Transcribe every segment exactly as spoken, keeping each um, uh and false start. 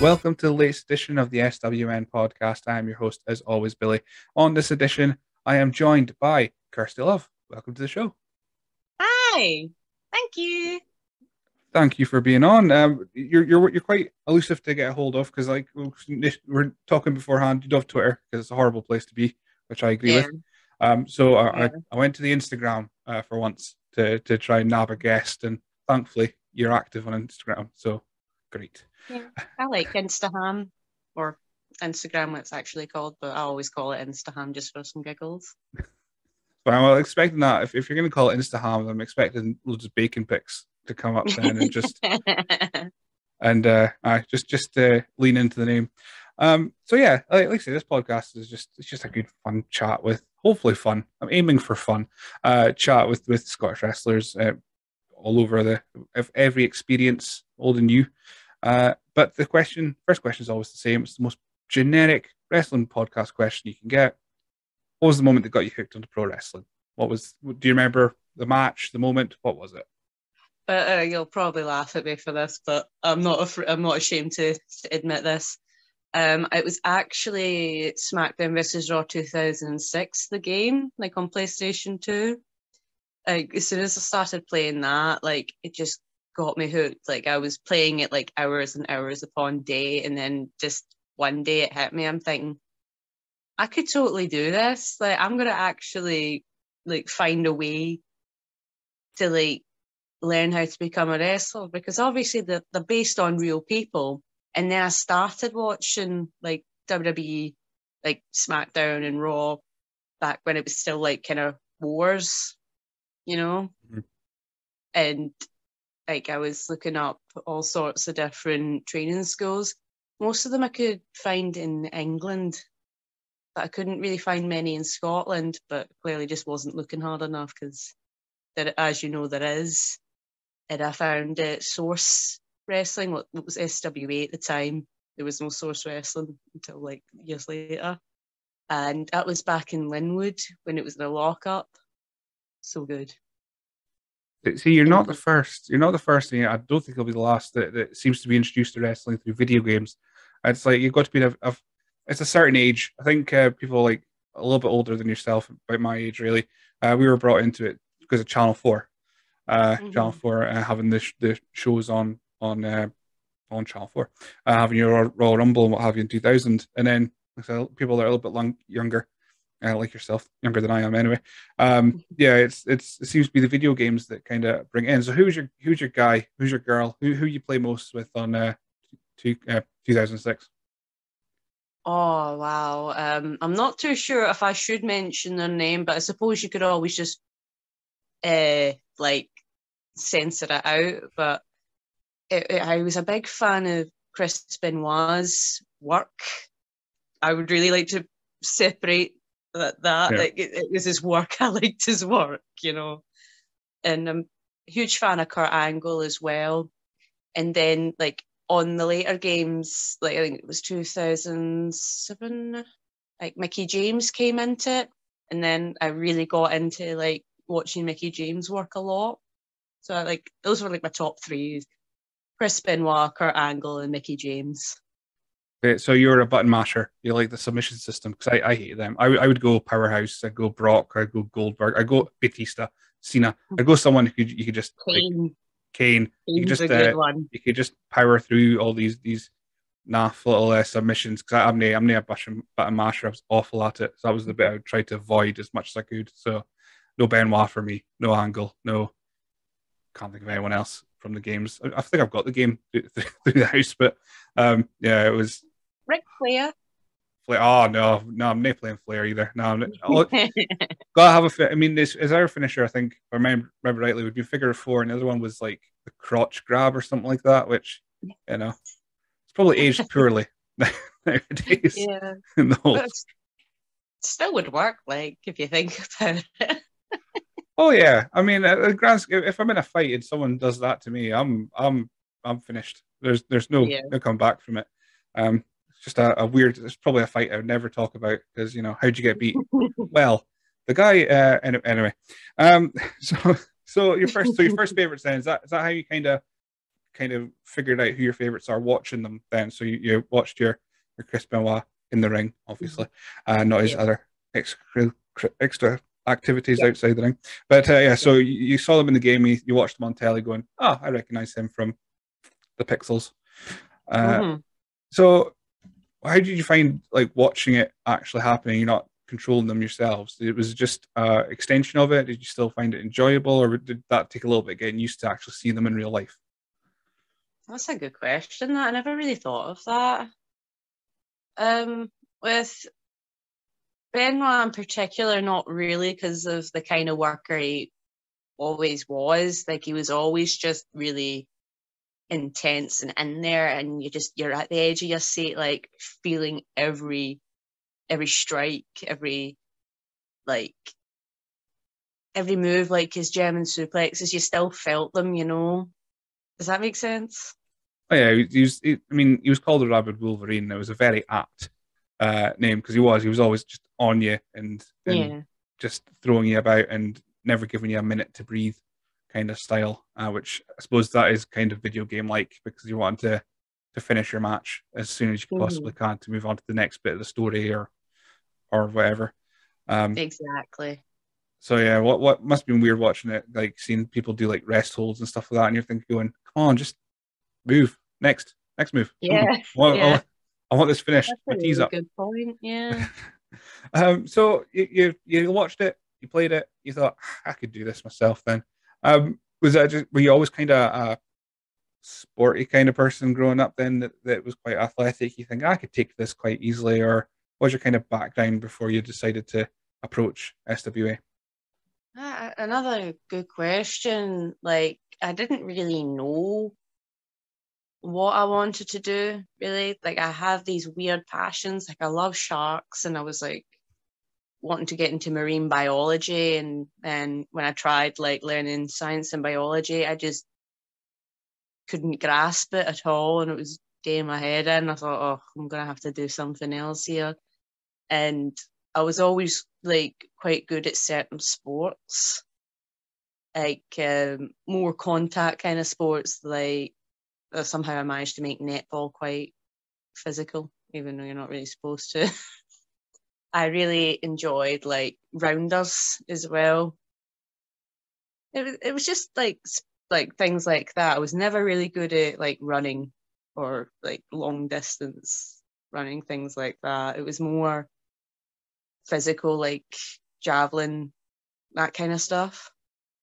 Welcome to the latest edition of the S W N podcast. I am your host, as always, Billy. On this edition, I am joined by Kirsty Love. Welcome to the show. Hi, thank you. Thank you for being on. Um, you're you're you're quite elusive to get a hold of because, like, we're talking beforehand. You love Twitter because it's a horrible place to be, which I agree Yeah, with. Um, so I, yeah, I I went to the Instagram uh, for once to to try and nab a guest, and thankfully you're active on Instagram. So great. yeah. I like Instaham or Instagram, it's actually called, but I always call it Instaham just for some giggles. But I'm expecting that if, if you're going to call it Instaham, I'm expecting loads of bacon pics to come up then and just and uh, uh just just uh, lean into the name. Um, so yeah, like, like I say, this podcast is just it's just a good fun chat with hopefully fun. I'm aiming for fun. Uh, chat with with Scottish wrestlers uh, all over the of every experience, old and new. Uh, but the question, first question is always the same. It's the most generic wrestling podcast question you can get. What was the moment that got you hooked onto pro wrestling? What was? Do you remember the match, the moment? What was it? But uh, you'll probably laugh at me for this, but I'm not af- I'm not ashamed to, to admit this. Um, it was actually SmackDown versus Raw two thousand six, the game, like on PlayStation two. Like as soon as I started playing that, like it just got me hooked. Like I was playing it like hours and hours upon day, and then just one day it hit me. I'm thinking, I could totally do this. Like I'm gonna actually like find a way to like learn how to become a wrestler, because obviously they're, they're based on real people. And then I started watching like W W E, like SmackDown and Raw back when it was still like kind of wars, you know? Mm-hmm. And like I was looking up all sorts of different training schools. Most of them I could find in England, but I couldn't really find many in Scotland, but clearly just wasn't looking hard enough because there, as you know, there is. And I found it Source Wrestling, what was S W A at the time. There was no Source Wrestling until like years later. And that was back in Linwood when it was in a lockup. So good. See, you're not the And first. You're not the first, and I don't think you'll be the last that, that seems to be introduced to wrestling through video games. It's like you've got to be a, a it's a certain age. I think uh, people like a little bit older than yourself, about my age, really. Uh, we were brought into it because of Channel Four. Uh, Channel mm-hmm. Four uh, having the sh- the shows on on uh, on Channel Four, uh, having your Royal Rumble and what have you in two thousand, and then so people that are a little bit long, younger, uh, like yourself, younger than I am anyway. Um, yeah, it's it's it seems to be the video games that kind of bring it in. So who's your who's your guy? Who's your girl? Who who you play most with on uh, two, uh two thousand six? Oh wow. Um, I'm not too sure if I should mention their name, but I suppose you could always just uh like censor it out. But it, it, I was a big fan of Chris Benoit's work. I would really like to separate that. that. Yeah. Like it, it was his work. I liked his work, you know. And I'm a huge fan of Kurt Angle as well. And then like on the later games, like I think it was two thousand seven, like Mickey James came into it, and then I really got into like watching Mickey James work a lot. So I, like those were like my top three: Chris Benoit, Kurt Angle, and Mickey James. Okay, so you're a button masher. You like the submission system because I, I hate them. I, I would go Powerhouse. I'd go Brock. I'd go Goldberg. I'd go Batista, Cena. I'd go someone who could you could just like Kane. Kane. You could Kane's a just good uh, one. you could just power through all these these naff little uh, submissions because I'm near I'm near a button, button masher. I was awful at it. So that was the bit I would try to avoid as much as I could. So no Benoit for me. No Angle. No. Can't think of anyone else from the games. I, I think I've got the game through, through the house, but um, yeah, it was. Ric Flair. Flair. Oh no, no, I'm not playing Flair either. No, I'm not, oh, gotta have a. Fi- I mean, this is our finisher. I think, if I remember, remember rightly, would be figure of four, and the other one was like the crotch grab or something like that. Which you know, it's probably aged poorly nowadays. Yeah, In the whole. but it still would work. Like if you think about it. Oh yeah, I mean, uh, grand, if I'm in a fight and someone does that to me, I'm I'm I'm finished. There's there's no Yeah. no come back from it. Um, it's just a, a weird. It's probably a fight I would never talk about because you know how'd you get beat? Well, the guy. Uh, any- anyway, um, so so your first so your first favorites then is that is that how you kind of kind of figured out who your favorites are watching them then. So you, you watched your, your Chris Benoit in the ring, obviously, uh, not his Yeah. other extra, extra activities Yeah. outside the ring. But uh, yeah, so Yeah. you, you saw them in the game, you, you watched them on telly going, oh, I recognize him from the Pixels. Uh, Mm-hmm. so how did you find like watching it actually happening? You're not controlling them yourselves. It was just uh extension of it. Did you still find it enjoyable, or did that take a little bit getting used to actually seeing them in real life? That's a good question. That I never really thought of that. Um, with Benoit in particular, not really, because of the kind of worker he always was. Like he was always just really intense and in there, and you just you're at the edge of your seat, like feeling every every strike, every like every move, like his German suplexes. You still felt them, you know. Does that make sense? Oh yeah, he, he was. He, I mean, he was called the Rabid Wolverine. It was a very apt uh, name because he was. He was always just on you and and Yeah. just throwing you about and never giving you a minute to breathe, kind of style. Uh, which I suppose that is kind of video game like because you want to to finish your match as soon as you Mm-hmm. possibly can to move on to the next bit of the story or or whatever. Um, Exactly. so yeah, what what must have been weird watching it, like seeing people do like rest holds and stuff like that, and you're thinking, going, "Come on, just move next, next move. Come on, Yeah. I want, I Yeah. want, I want this finished. That's a My tea's really up." good point. Yeah. um, so you, you you watched it, you played it, you thought I could do this myself. Then, um, was that just were you always kind of a sporty kind of person growing up? Then that, that was quite athletic. You think I could take this quite easily, or what was your kind of background before you decided to approach S W A? Uh, another good question. Like, I didn't really know what I wanted to do, really. Like, I have these weird passions. Like, I love sharks, and I was like wanting to get into marine biology. And then when I tried like learning science and biology, I just couldn't grasp it at all. And it was getting my head in. I thought, oh, I'm going to have to do something else here. And I was always like quite good at certain sports, like um, more contact kind of sports. Like uh, somehow I managed to make netball quite physical, even though you're not really supposed to. I really enjoyed like rounders as well. It was it was just like like things like that. I was never really good at like running or like long distance running, things like that. It was more physical, like javelin, that kind of stuff.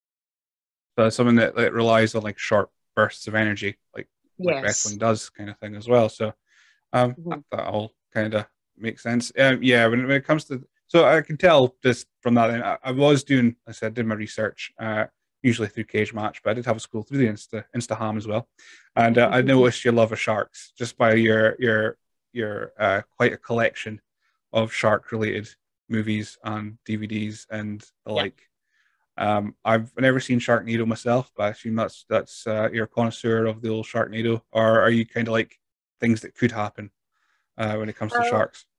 So it's something that, that relies on like short bursts of energy, like like Yes. wrestling does, kind of thing as well. So um, that, Mhm. that all kind of makes sense. Um, yeah, when, when it comes to so I can tell just from that. Then I, I was doing, I said, did my research. Uh, usually through Cage Match, but I did have a school through the Insta Instaham as well, and uh, I noticed your love of sharks just by your your your uh, quite a collection of shark related movies and D V Ds and the Yeah. like. Um, I've never seen Sharknado myself, but I assume that's that's uh, you're a connoisseur of the old Sharknado, or are you kind of like things that could happen uh, when it comes to Well, sharks?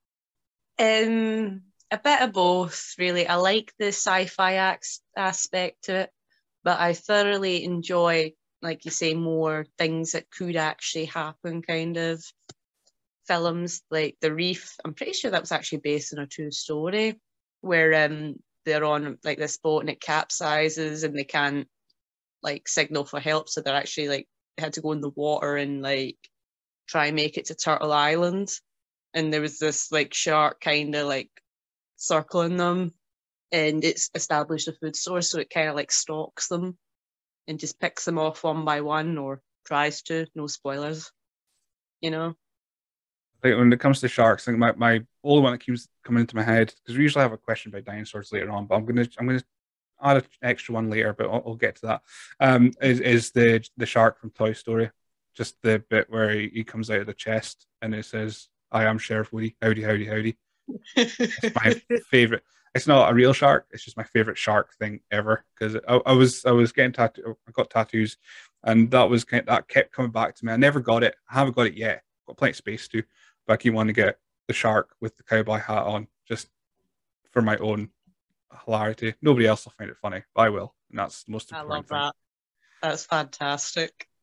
um, a bit of both, really. I like the sci-fi ax- aspect to it, but I thoroughly enjoy, like you say, more things that could actually happen, kind of films like The Reef. I'm pretty sure that was actually based on a true story where um they're on like this boat and it capsizes and they can't like signal for help, so they're actually like they had to go in the water and like try and make it to Turtle Island. And there was this like shark kind of like circling them, and it's established a food source, so it kind of like stalks them and just picks them off one by one, or tries to. No spoilers, you know. Like when it comes to sharks, I think my, my only one that keeps coming into my head because we usually have a question about dinosaurs later on, but I'm gonna I'm gonna add an extra one later, but I'll, I'll get to that. Um, is is the the shark from Toy Story? Just the bit where he, he comes out of the chest and it says, "I am Sheriff Woody. Howdy, howdy, howdy." It's my favorite. It's not a real shark. It's just my favorite shark thing ever because I, I was I was getting tattoo. I got tattoos, and that was kind of, that kept coming back to me. I never got it. I haven't got it yet. Got plenty of space to, but I keep wanting to get the shark with the cowboy hat on just for my own hilarity. Nobody else will find it funny, but I will, and that's the most I love important thing. that. That's fantastic.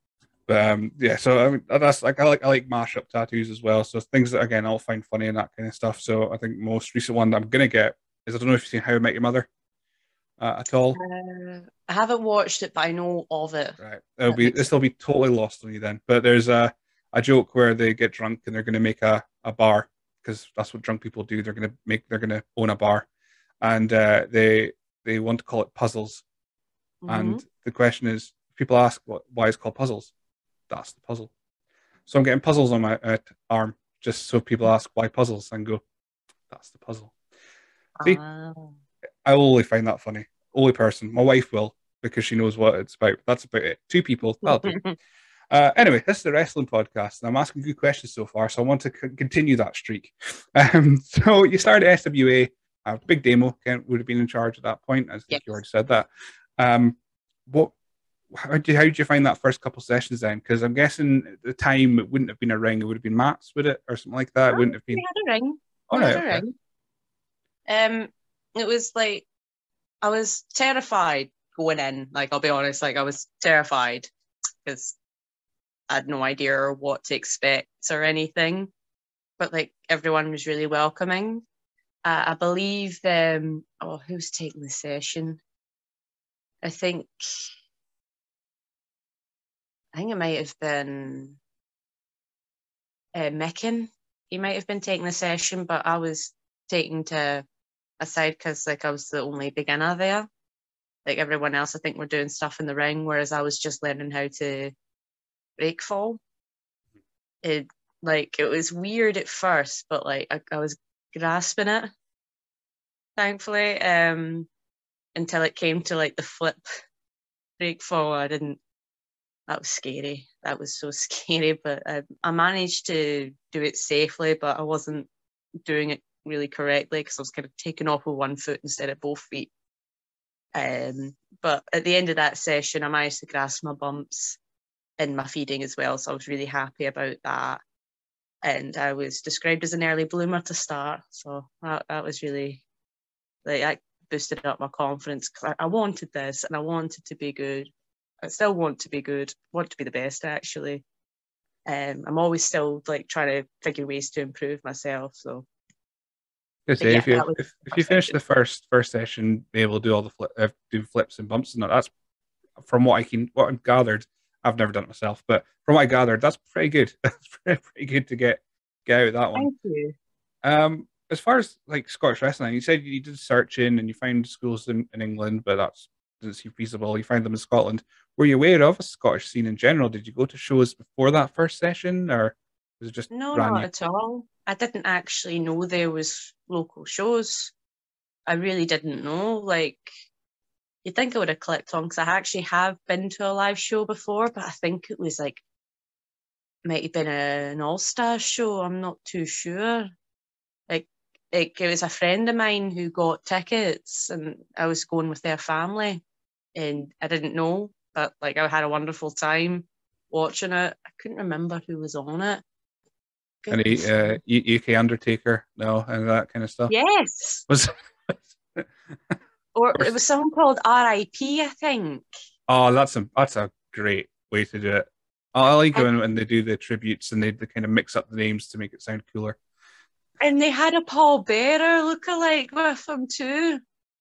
But um, yeah, so I mean, that's like I like I like mashup tattoos as well. So things that again I'll find funny and that kind of stuff. So I think most recent one that I'm gonna get is I don't know if you've seen How I Met Your Mother uh, at all. Uh, I haven't watched it, but I know of it. Right, it'll That be makes this will be totally lost on you then. But there's a a joke where they get drunk and they're gonna make a a bar because that's what drunk people do. They're gonna make they're gonna own a bar, and uh, they they want to call it puzzles. mm-hmm. And the question is, people ask what why it's called puzzles. That's the puzzle. So I'm getting puzzles on my uh, arm just so people ask why puzzles and go, that's the puzzle. See, Oh. I will only find that funny. Only person. My wife will because she knows what it's about. That's about it. Two people, that'll do. Uh, anyway, this is the wrestling podcast, and I'm asking good questions so far, so I want to c- continue that streak. Um, so you started S W A, uh, big demo. Kent would have been in charge at that point. I think you Yes. already said that. Um, what how did you, how did you find that first couple sessions then? Because I'm guessing at the time it wouldn't have been a ring; it would have been mats, would it, or something like that? It No, wouldn't have we been. had a ring. Oh We no, had a okay. ring. Um, it was like I was terrified going in. Like I'll be honest, like I was terrified because I had no idea what to expect or anything. But like everyone was really welcoming. Uh, I believe. Um, oh, who's taking the session? I think. I think it might have been uh, Micken. He might have been taking the session, but I was taken to a side because like I was the only beginner there. Like everyone else, I think were doing stuff in the ring, whereas I was just learning how to break fall. It like it was weird at first, but like I, I was grasping it, thankfully. Um, until it came to like the flip break fall, I didn't. That was scary. That was so scary, but I, I managed to do it safely, but I wasn't doing it really correctly because I was kind of taking off with one foot instead of both feet. Um, but at the end of that session, I managed to grasp my bumps in my feeding as well, so I was really happy about that. And I was described as an early bloomer to start, so that, that was really like that boosted up my confidence because I, I wanted this and I wanted to be good. I still want to be good, want to be the best actually. Um, I'm always still like trying to figure ways to improve myself. So, Good but say yeah, if you that was if, the if you first finish the session. first first session, be able to do all the flip, uh, do flips and bumps and that, that's from what I can what I've gathered. I've never done it myself, but from what I gathered, that's pretty good. That's pretty, pretty good to get get out of that one. Thank you. Um, as far as like Scottish wrestling, you said you did searching and you found schools in, in England, but that's doesn't seem feasible. You find them in Scotland. Were you aware of a Scottish scene in general? Did you go to shows before that first session, or was it just No, brand not new? at all. I didn't actually know there was local shows. I really didn't know. Like, you'd think I would have clicked on because I actually have been to a live show before, but I think it was like might have been a, an all star show. I'm not too sure. Like, like it was a friend of mine who got tickets, and I was going with their family, and I didn't know, but like I had a wonderful time watching it. I couldn't remember who was on it. Any Goodness. uh, U K Undertaker, no, and that kind of stuff. Yes. Was Or it course. was something called R I P, I think. Oh, that's a that's a great way to do it. I like And when, when they do the tributes and they, they kind of mix up the names to make it sound cooler. and they had a Paul Bearer lookalike with them too.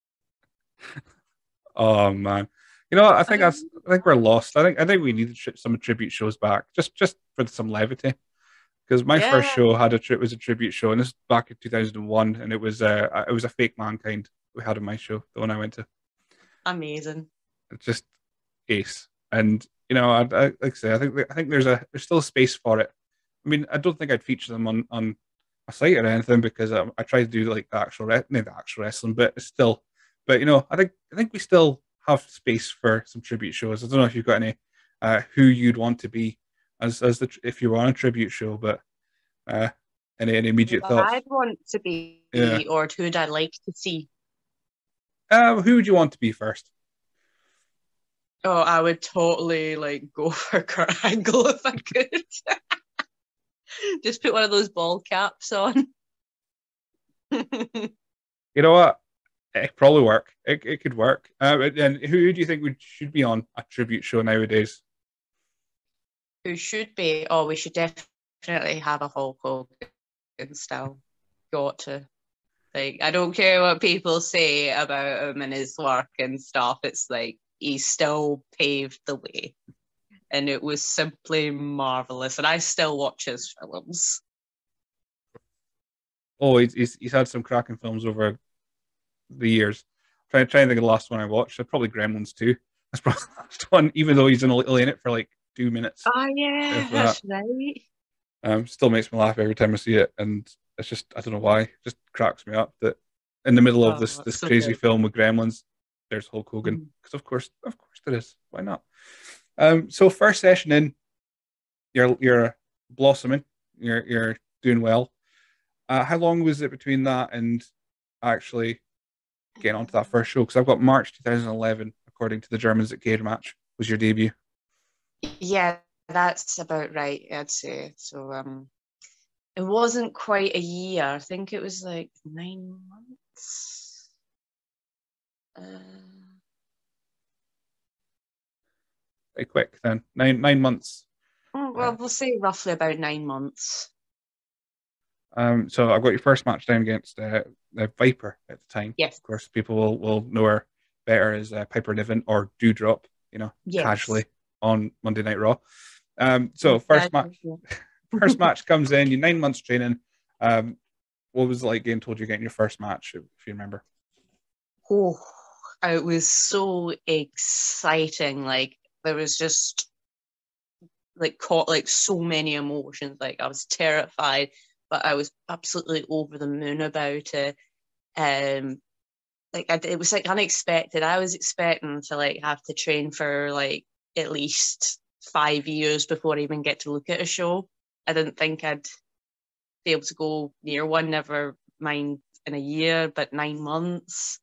Oh man, you know what? I I think don't that's I think we're lost. I think I think we need to tri- some tribute shows back just just for some levity. Because my first Yeah, show had a tri- was a tribute show, and this was back in two thousand one, and it was uh it was a fake mankind we had on my show, the one I went to. amazing. It's just ace, and you know, I, I like I say, I think I think there's a there's still space for it. I mean, I don't think I'd feature them on on a site or anything because I, I try to do like the actual re- not the actual wrestling, but it's still. But you know, I think I think we still have space for some tribute shows. I don't know if you've got any uh, who you'd want to be as as the if you were on a tribute show, but uh, any any Who immediate thoughts? I'd want to Yeah. be, or who'd I like to see? Uh, who would you want to be first? Oh, I would totally like go for Kurt Angle if I could. Just put one of those ball caps on. You know what? It could probably work. It, it could work. Uh, and who do you think would should be on a tribute show nowadays? who should be, oh, we should definitely have a Hulk Hogan style. Got to. Like, I don't care what people say about him and his work and stuff. It's like he still paved the way. And it was simply marvelous. And I still watch his films. Oh, he's, he's, he's had some cracking films over the years. I'm trying, trying to think of the last one I watched. Probably Gremlins two. That's probably the last one, even though he's only in it for like two minutes. Oh, yeah, that's that. right. Um, still makes me laugh every time I see it. And it's just, I don't know why, it just cracks me up that in the middle of oh, this this so crazy good. film with Gremlins, there's Hulk Hogan. Because mm. of course, of course there is. Why not? Um, so first session in, you're you're blossoming, you're you're doing well. Uh, how long was it between that and actually getting onto that first show? Because I've got March twenty eleven, according to the Germans at Cage Match, was your debut. Yeah, that's about right, I'd say. So um, it wasn't quite a year. I think it was like nine months. Uh... Very quick then. Nine nine months. Well, uh, we'll say roughly about nine months. Um, so I've got your first match down against uh, uh, Viper at the time. Yes. Of course, people will, will know her better as uh, Piper Niven or Dewdrop, you know, yes. casually on Monday Night Raw. Um, so first match, first match comes in. You nine months training. Um, what was it like getting told you're getting your first match, if you remember? Oh, it was so exciting. Like there was just like caught like so many emotions. Like I was terrified, but I was absolutely over the moon about it. Um, like I, it was like unexpected. I was expecting to like have to train for like at least five years before I even get to look at a show. I didn't think I'd be able to go near one, never mind in a year, but nine months.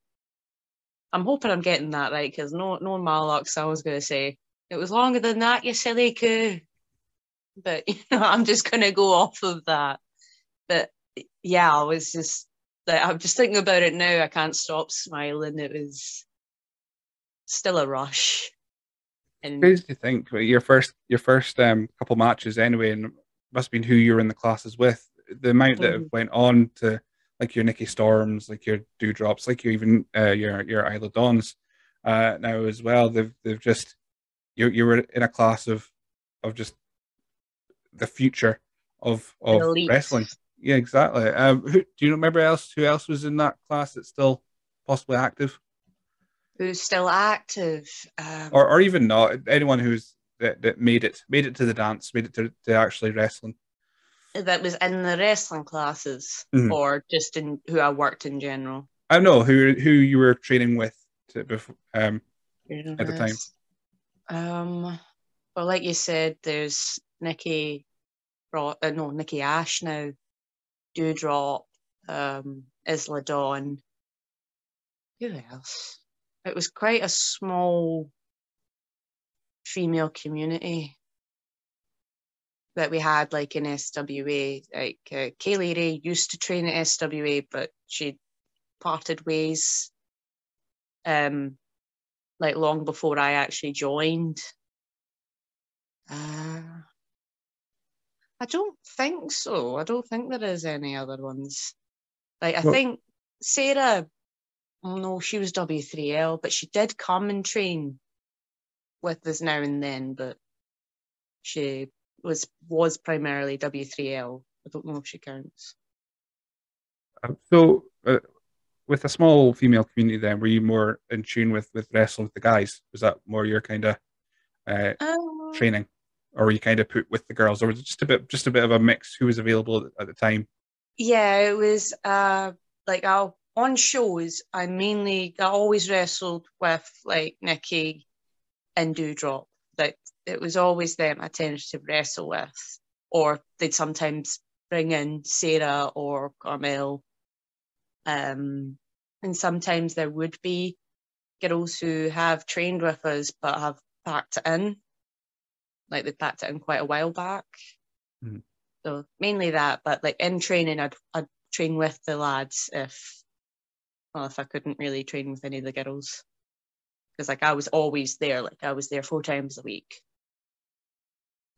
I'm hoping I'm getting that right, because no, no Marlocks, I was going to say, it was longer than that, you silly coo. But, you know, I'm just going to go off of that. But, yeah, I was just, like, I'm just thinking about it now. I can't stop smiling. It was still a rush. And crazy to think, your first your first um, couple matches anyway, and must have been who you were in the classes with. The amount that mm-hmm. went on to, like your Nikki Storms, like your Dewdrops, like you even uh, your your Isla Dawns uh, now as well. They've they've just you you were in a class of of just the future of of Elite. wrestling. Yeah, exactly. Um, who, do you remember else who else was in that class that's still possibly active? Who's still active, um, or or even not? Anyone who's that, that made it made it to the dance, made it to, to actually wrestling. That was in the wrestling classes, mm-hmm. or just in who I worked in general. I don't know who who you were training with to, before, um, at the time. Um, well, like you said, there's Nikki, uh, no Nikki Ash now, Dewdrop, um, Isla Dawn. Who else? It was quite a small female community that we had, like in S W A. Like uh, Kaylee Ray used to train at S W A, but she parted ways, um, like long before I actually joined. Uh, I don't think so. I don't think there is any other ones. Like I well, think Sarah. Oh no, she was W three L, but she did come and train with us now and then, but she was was primarily W three L. I don't know if she counts. Uh, so, uh, with a small female community then, were you more in tune with, with wrestling with the guys? Was that more your kind of uh, um, training? Or were you kind of put with the girls? Or was it just a bit just a bit of a mix who was available at, at the time? Yeah, it was uh, like I'll on shows, I mainly, I always wrestled with like Nikki and Dewdrop. Like it was always them I tended to wrestle with. Or they'd sometimes bring in Sarah or Carmel. Um, and sometimes there would be girls who have trained with us but have packed it in. Like they packed it in quite a while back. Mm-hmm. So mainly that, but like in training, I'd, I'd train with the lads if Well, if I couldn't really train with any of the girls. Because, like, I was always there. Like, I was there four times a week.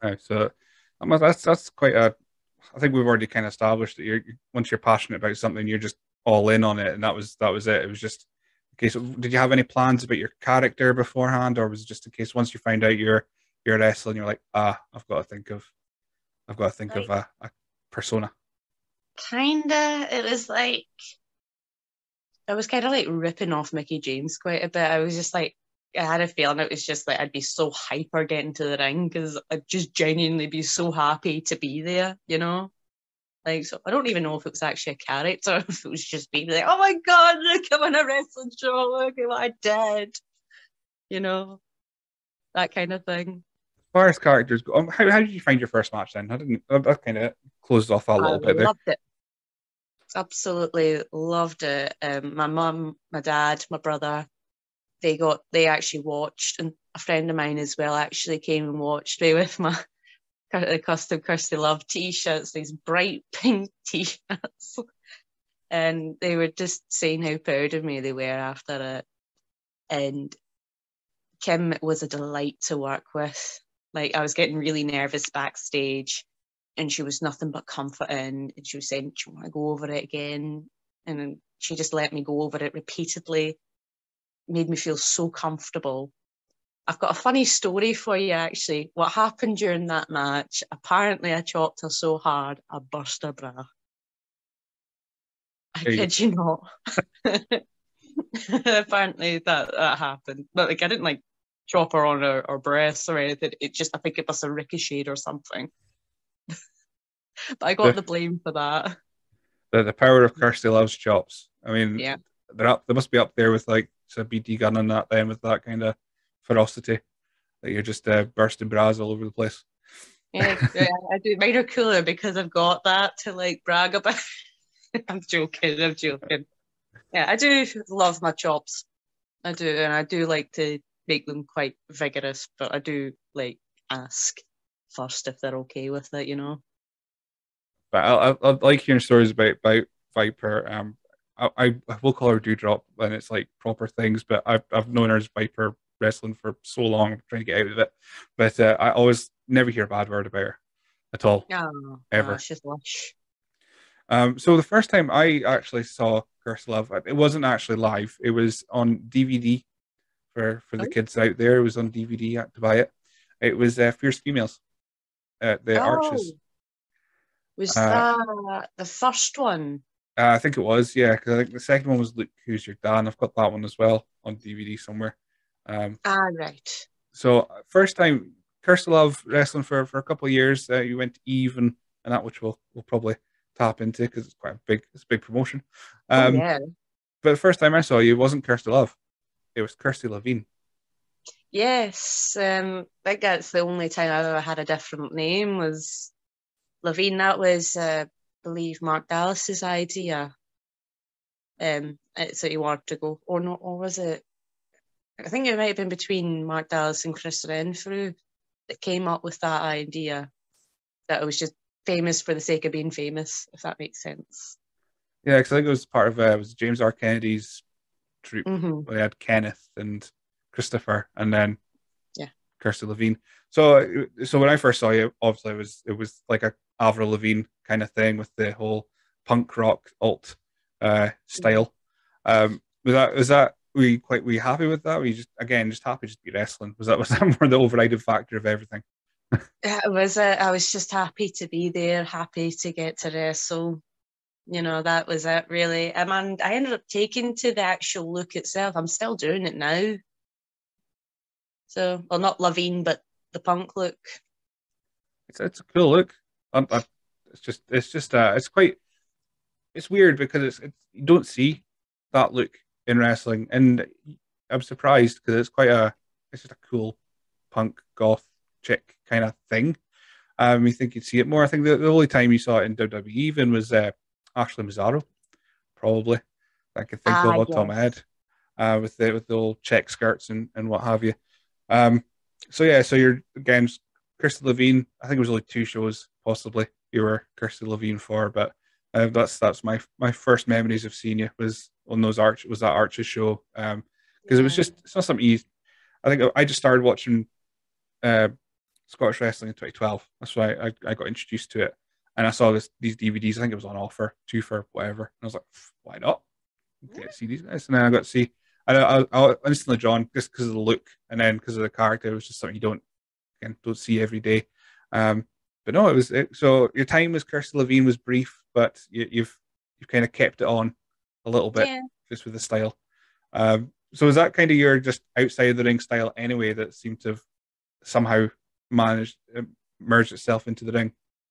Uh, so um, that's that's quite a. I think we've already kind of established that you're once you're passionate about something, you're just all in on it, and that was that was it. It was just okay. So, did you have any plans about your character beforehand, or was it just a case once you find out you're you're wrestling, you're like, ah, I've got to think of, I've got to think of Like, a, a persona. kinda, it was like, I was kind of like ripping off Mickey James quite a bit. I was just like, I had a feeling it was just like I'd be so hyper getting to the ring because I'd just genuinely be so happy to be there, you know? Like, so I don't even know if it was actually a character, if it was just me like, oh my God, look, I'm on a wrestling show, look at what I did, you know? That kind of thing. As far as characters go, um, how how did you find your first match then? I didn't. That, that kind of closed off a I little bit there. loved it. Absolutely loved it. Um, my mum, my dad, my brother, they got they actually watched, and a friend of mine as well actually came and watched me with my custom Kirsty Love t-shirts, these bright pink t-shirts, and they were just saying how proud of me they were after it. And Kim was a delight to work with. Like, I was getting really nervous backstage, and she was nothing but comforting. And she was saying, "Do you want to go over it again?" And then she just let me go over it repeatedly, made me feel so comfortable. I've got a funny story for you, actually. What happened during that match? Apparently, I chopped her so hard, I burst her bra. I There you kid you not. Apparently, that, that happened. But like, I didn't like chop her on her, her breasts or anything. It just, I think it must have ricocheted or something. But I go. got the blame for that. The, the power of Kirsty Love's chops. I mean, Yeah. they're up. They must be up there with like a B D gun on that then with that kind of ferocity that you're just uh, bursting bras all over the place. Yeah, yeah, I do. Mine are cooler because I've got that to like brag about. I'm joking. I'm joking. Yeah, I do love my chops. I do, and I do like to make them quite vigorous, but I do like ask first if they're okay with it, you know. But I, I, I like hearing stories about about Viper. Um, I, I, I will call her Dewdrop, and it's like proper things. But I've I've known her as Viper wrestling for so long, I'm trying to get out of it. But uh, I always never hear a bad word about her at all, Oh, no, ever. she's lush. Um, so the first time I actually saw Curse Love, it wasn't actually live. It was on D V D for for the Oh, kids out there. It was on D V D. You had to buy it. It was uh, Fierce Females at the oh, Arches. was Uh, that the first one? Uh, I think it was, yeah, because I think the second one was Luke, Who's Your Dan. I've got that one as well on D V D somewhere. Um, Ah, right. so uh, first time, Kirsty Love wrestling for, for a couple of years. Uh, you went to Even and that, which we'll we'll probably tap into because it's quite a big it's a big promotion. Oh, Um, yeah. but the first time I saw you, it wasn't Kirsty Love, it was Kirsty Levine. Yes. Um, I think that's the only time I've ever had a different name was Levine. That was, uh, I believe, Mark Dallas's idea. Um, so he wanted to go, or not, or was it? I think it might have been between Mark Dallas and Chris Renfrew that came up with that idea. That it was just famous for the sake of being famous, if that makes sense. Yeah, because I think it was part of uh, it was James R. Kennedy's troupe. Mm-hmm. Where they had Kenneth and Christopher, and then Yeah. Kirsty Levine. So, so when I first saw you, obviously it was it was like a Avril Lavigne kind of thing with the whole punk rock alt uh, style. Um, was that was that were you quite were you happy with that? Were you just again just happy just to be wrestling? Was that was that more the overriding factor of everything? Yeah, it was. Uh, I was just happy to be there, happy to get to wrestle. You know, that was it, really. Um, and I ended up taking to the actual look itself. I'm still doing it now. So, well, not Lavigne, but the punk look. It's it's a cool look. I, I, it's just it's just uh, it's quite it's weird because it's, it's you don't see that look in wrestling, and I'm surprised because it's quite a it's just a cool punk goth chick kind of thing. Um, you think you'd see it more. I think the, the only time you saw it in W W E even was uh, Ashley Mazzaro, probably that I can think Ah, of off the top of my yes. head, uh, with the with the old check skirts and, and what have you. Um, so yeah, so you're again Kirsty Levine. I think it was only two shows possibly you were Kirsty Levine for, but uh, that's that's my my first memories of seeing you was on those arch was that Arches show. Um, because it was Yeah. just it's not something you. I think I just started watching uh Scottish wrestling in twenty twelve. That's why I, I got introduced to it, and I saw this these D V Ds. I think it was on offer, two for whatever. And I was like, why not? Get to see these guys, and then I got to see. I I, I instantly drawn just because of the look, and then because of the character. It was just something you don't again don't see every day. Um, but no, it was it, so your time with Kirsty Levine was brief, but you, you've you've kind of kept it on a little bit Yeah. just with the style. Um, so is that kind of your just outside the ring style anyway that seemed to have somehow managed uh, merged itself into the ring?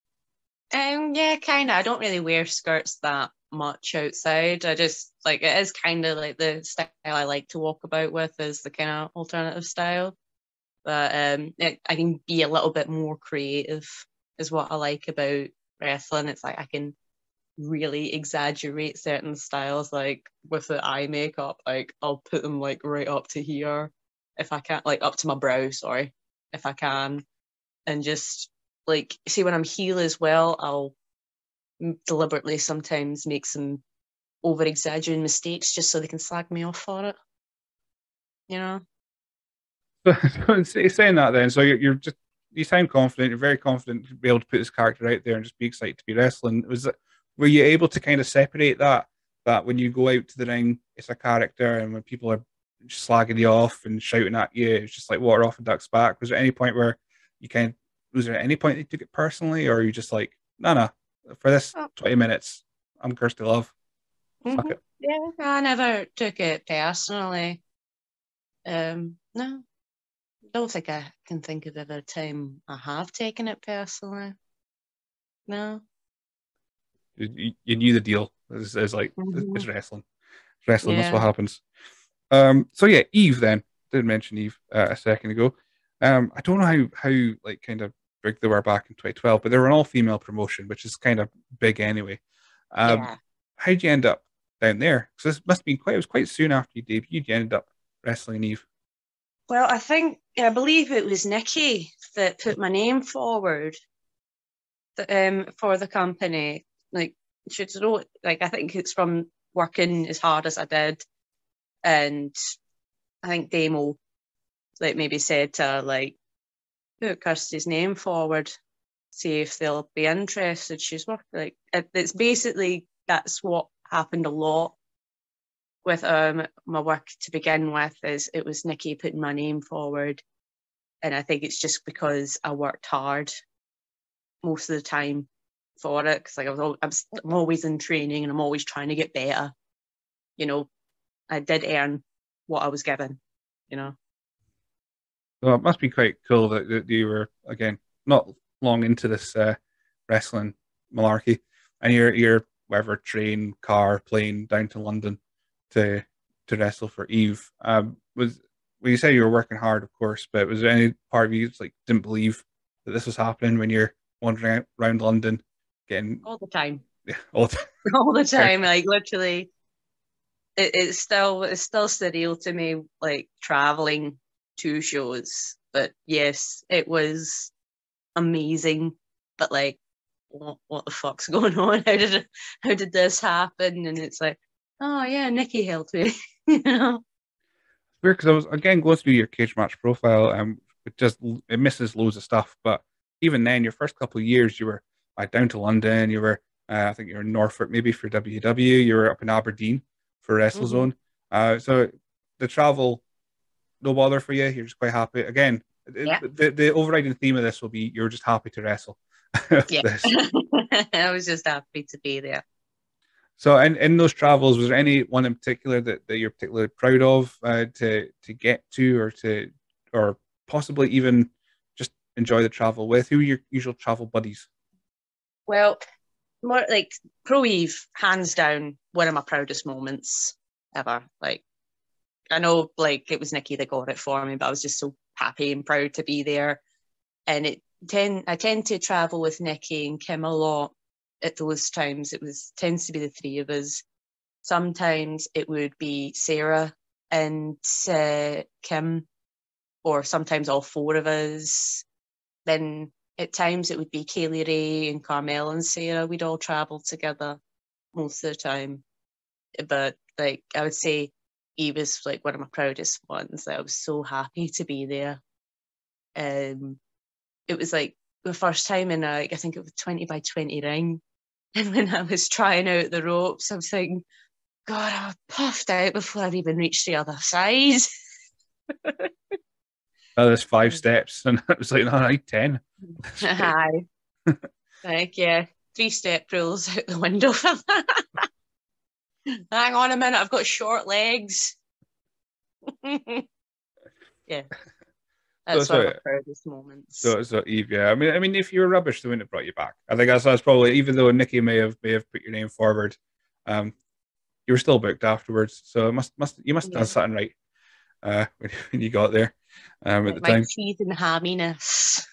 Um, yeah, kind of. I don't really wear skirts that much outside. I just like it is kind of like the style I like to walk about with is the kind of alternative style. But um, it, I can be a little bit more creative, is what I like about wrestling. It's like I can really exaggerate certain styles, like with the eye makeup. Like I'll put them like right up to here, if I can, like up to my brow. Sorry, if I can, and just like see when I'm heel as well, I'll deliberately sometimes make some over exaggerating mistakes just so they can slag me off for it. You know? So, saying that, then, so you're, you're just you sound confident. You're very confident to be able to put this character out there and just be excited to be wrestling. Was it, were you able to kind of separate that that when you go out to the ring, it's a character, and when people are slagging you off and shouting at you, it's just like water off a duck's back. Was there any point where you kind of was there any point that you took it personally, or are you just like, no, no, for this Oh. twenty minutes, I'm Kirsty Love, suck Mm-hmm. it. Yeah, I never took it personally. Um, no, don't think I can think of ever time I have taken it personally. No. You, you knew the deal. It's, it's like Mm-hmm. it's wrestling. It's wrestling. That's Yeah. what happens. Um. So yeah, Eve. Then did mention Eve uh, a second ago. Um. I don't know how how like kind of big they were back in twenty twelve, but they were an all female promotion, which is kind of big anyway. Um. Yeah. How would you end up down there? Because this must have been quite. It was quite soon after you debuted. You ended up wrestling Eve. Well, I think I believe it was Nikki that put my name forward um, for the company. Like, should know, like I think it's from working as hard as I did, and I think Damo like maybe said to her, like put Kirsty's name forward, see if they'll be interested. She's working like it, it's basically that's what happened a lot with um my work to begin with. Is it was Nikki putting my name forward, and I think it's just because I worked hard most of the time for it because like I was, al- I was I'm always in training and I'm always trying to get better. You know, I did earn what I was given. You know. So it must be quite cool that, that you were again not long into this uh, wrestling malarkey, and you're you're whatever train, car, plane down to London to to wrestle for Eve. Um, was well, you say you were working hard, of course, but was there any part of you that's like didn't believe that this was happening when you're wandering out around London, getting All the time. yeah, all the All the time? time. Like literally it, it's still it's still surreal to me, like traveling to shows. But yes, it was amazing. But like, what, what the fuck's going on? How did it, how did this happen? And it's like, oh yeah, Nikki helped me. you know? Weird because I was again going through your cage match profile and it just it misses loads of stuff. But even then, your first couple of years, you were like down to London. You were, uh, I think, you were in Norfolk maybe for W W. You were up in Aberdeen for Mm-hmm. WrestleZone. Uh, so the travel, no bother for you. You're just quite happy. Again, Yeah, it, the the overriding theme of this will be you're just happy to wrestle. yeah. This. I was just happy to be there. So, in, in those travels, was there any one in particular that, that you're particularly proud of uh, to to get to, or to, or possibly even just enjoy the travel with? Who are your usual travel buddies? Well, more like Pro Eve, hands down, one of my proudest moments ever. Like I know like it was Nikki that got it for me, but I was just so happy and proud to be there. And it tend I tend to travel with Nikki and Kim a lot at those times. It was tends to be the three of us. Sometimes it would be Sarah and uh, Kim, or sometimes all four of us. Then at times it would be Kaylee Ray and Carmel and Sarah. We'd all travel together most of the time. But like I would say he was like one of my proudest ones. That I was so happy to be there. Um it was like the first time in a, like, I think it was twenty by twenty ring. And when I was trying out the ropes, I was thinking, God, I puffed out before I'd even reached the other side. Oh, there's five steps, and it was like, no, I need ten. Hi. Like, yeah, three step rules out the window for that. Hang on a minute, I've got short legs. Yeah. That's So, one of so, my proudest moments. so, so Eve, yeah. I mean, I mean, if you were rubbish, they wouldn't have brought you back. I think that's, that's probably, even though Nikki may have may have put your name forward, um, you were still booked afterwards. So it must must you must have Yeah. done something right uh, when, when you got there um, at Like the my time. cheese and hamminess.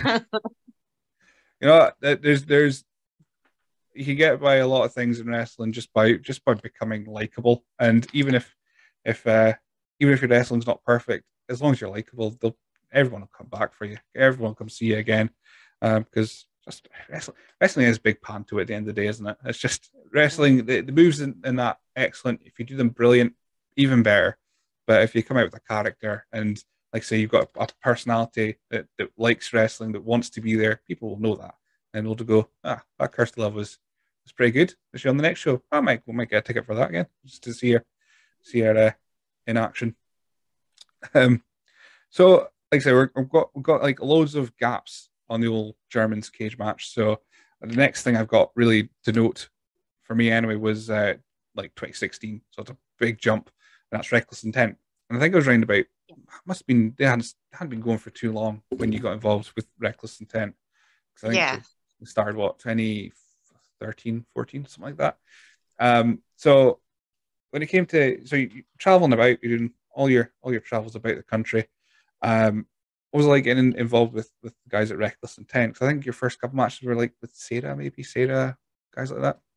You know, there's there's you can get by a lot of things in wrestling just by just by becoming likable. And even if if uh, even if your wrestling's not perfect, as long as you're likable, they'll everyone will come back for you. Everyone will come see you again um, because just wrestling, wrestling is a big pan to it at the end of the day, isn't it? It's just wrestling. The, the moves in, in that excellent. If you do them brilliant, even better. But if you come out with a character and like say you've got a personality that, that likes wrestling, that wants to be there, people will know that. And they'll go, ah, that Kirsty Love was was pretty good. Is she on the next show? I might we might get a ticket for that again, just to see her see her uh, in action. Um, so like I said, we're, we've got we've got like loads of gaps on the old Germans cage match. So the next thing I've got really to note for me anyway was uh, like twenty sixteen. So it's a big jump, and that's Reckless Intent. And I think it was around about must have been they hadn't hadn't been going for too long when you got involved with Reckless Intent. Because I think Yeah. we started what twenty thirteen, fourteen, something like that. Um, so when it came to so you, you traveling about, you're doing all your all your travels about the country. Um, what was it like getting involved with with the guys at Reckless Intent? Because I think your first couple matches were like with Sarah, maybe Sarah, guys like that.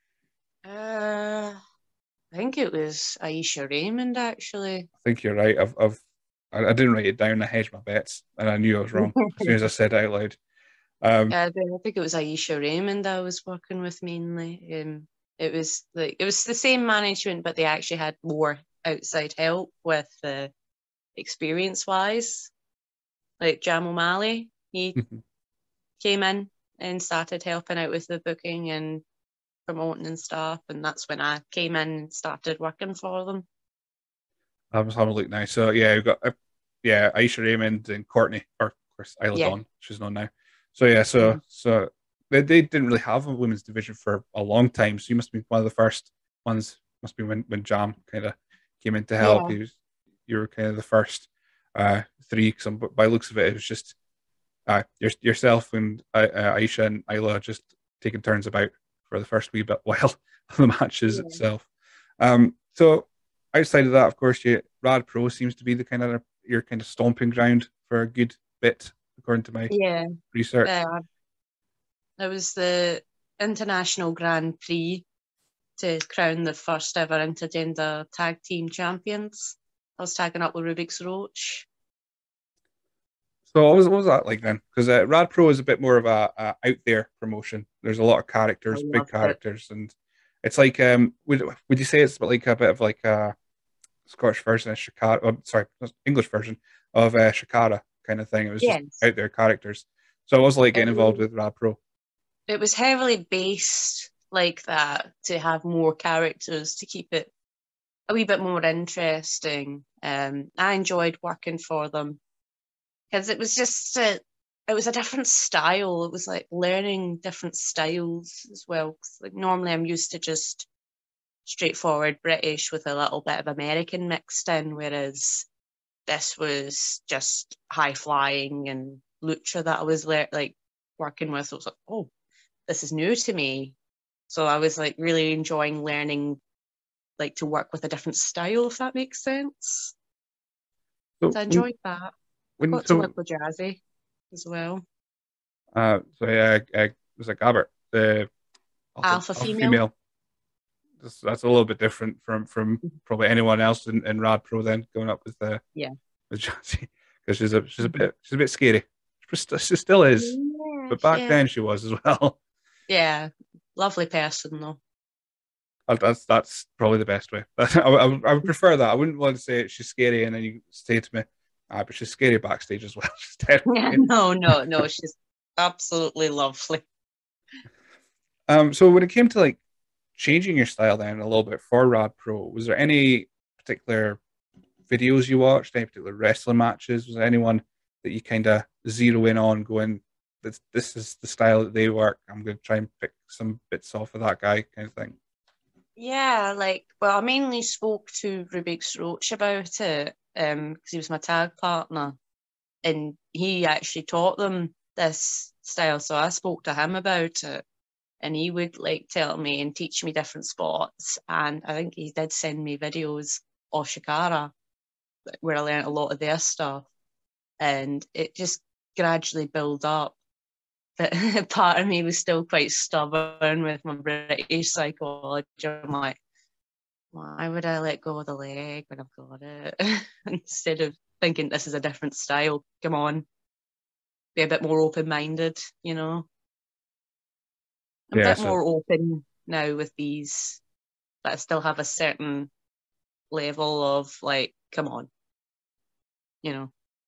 Uh, I think it was Aisha Raymond, actually. I think you're right. I've, I've I, I didn't write it down. I hedged my bets, and I knew I was wrong as soon as I said it out loud. Um, Yeah, I think I think it was Aisha Raymond I was working with mainly. Um, it was like it was the same management, but they actually had more outside help with uh, experience wise. Like Jam O'Malley, he came in and started helping out with the booking and promoting and stuff, and that's when I came in and started working for them. I was having a look now. So yeah, we've got uh, yeah Aisha Raymond and Courtney, or of course Isla Yeah. Dawn, she's known now. So yeah, so Mhm. so they, they didn't really have a women's division for a long time. So you must be one of the first ones. Must be when when Jam kind of came in to help. Yeah. He was you were kind of the first uh three. Cause by looks of it, it was just uh your, yourself and uh, uh, Aisha and Isla just taking turns about for the first wee bit while the matches Yeah. itself. Um, so outside of that, of course, you Rad Pro seems to be the kind of your kind of stomping ground for a good bit, according to my Yeah. research. Uh, it was the International Grand Prix to crown the first ever intergender tag team champions. I was tagging up with Rubik's Roach. So what was what was that like then? Because uh, Rad Pro is a bit more of a, a out there promotion. There's a lot of I characters, big loved it. characters, and it's like um would would you say it's like a bit of like a Scottish version of Shikara? Oh, sorry, English version of uh, Shikara kind of thing. It was just Yes. out there characters. So it was like It getting involved was, with Rad Pro. it was heavily based like that to have more characters to keep it a wee bit more interesting. Um, I enjoyed working for them because it was just a, it was a different style. It was like learning different styles as well. 'Cause, like normally I'm used to just straightforward British with a little bit of American mixed in, whereas this was just high flying and lucha that I was le- like working with. I was like, oh, this is new to me. So I was like really enjoying learning like to work with a different style, if that makes sense. So So I when enjoyed that. I when got to work so with Jazzy as well. uh so yeah, uh, was like Gabbert, the alpha Alpha alpha female. female. That's, that's a little bit different from from probably anyone else in, in Rad Pro then going up with uh, Yeah. with Jazzy because she's a she's a bit she's a bit scary. She still is, Yeah, but back yeah. then she was as well. Yeah. Lovely person though. That's that's probably the best way. I, I, would, I would prefer that. I wouldn't want to say she's scary and then you say to me, Ah, but she's scary backstage as well. She's Yeah, terrifying. no, no, no. She's absolutely lovely. Um, so when it came to like changing your style then a little bit for Rad Pro, was there any particular videos you watched, any particular wrestling matches? Was there anyone that you kind of zero in on, going, this, this is the style that they work, I'm going to try and pick some bits off of that guy, kind of thing? Yeah, like, well, I mainly spoke to Rubik's Roach about it um, because he was my tag partner, and he actually taught them this style. So I spoke to him about it, and he would like tell me and teach me different spots. And I think he did send me videos of Shikara where I learned a lot of their stuff, and it just gradually built up. But part of me was still quite stubborn with my British psychology. I'm like, why would I let go of the leg when I've got it? Instead of thinking this is a different style. Come on, be a bit more open-minded, you know. I'm a Yeah, bit so more open now with these, but I still have a certain level of like, come on, you know.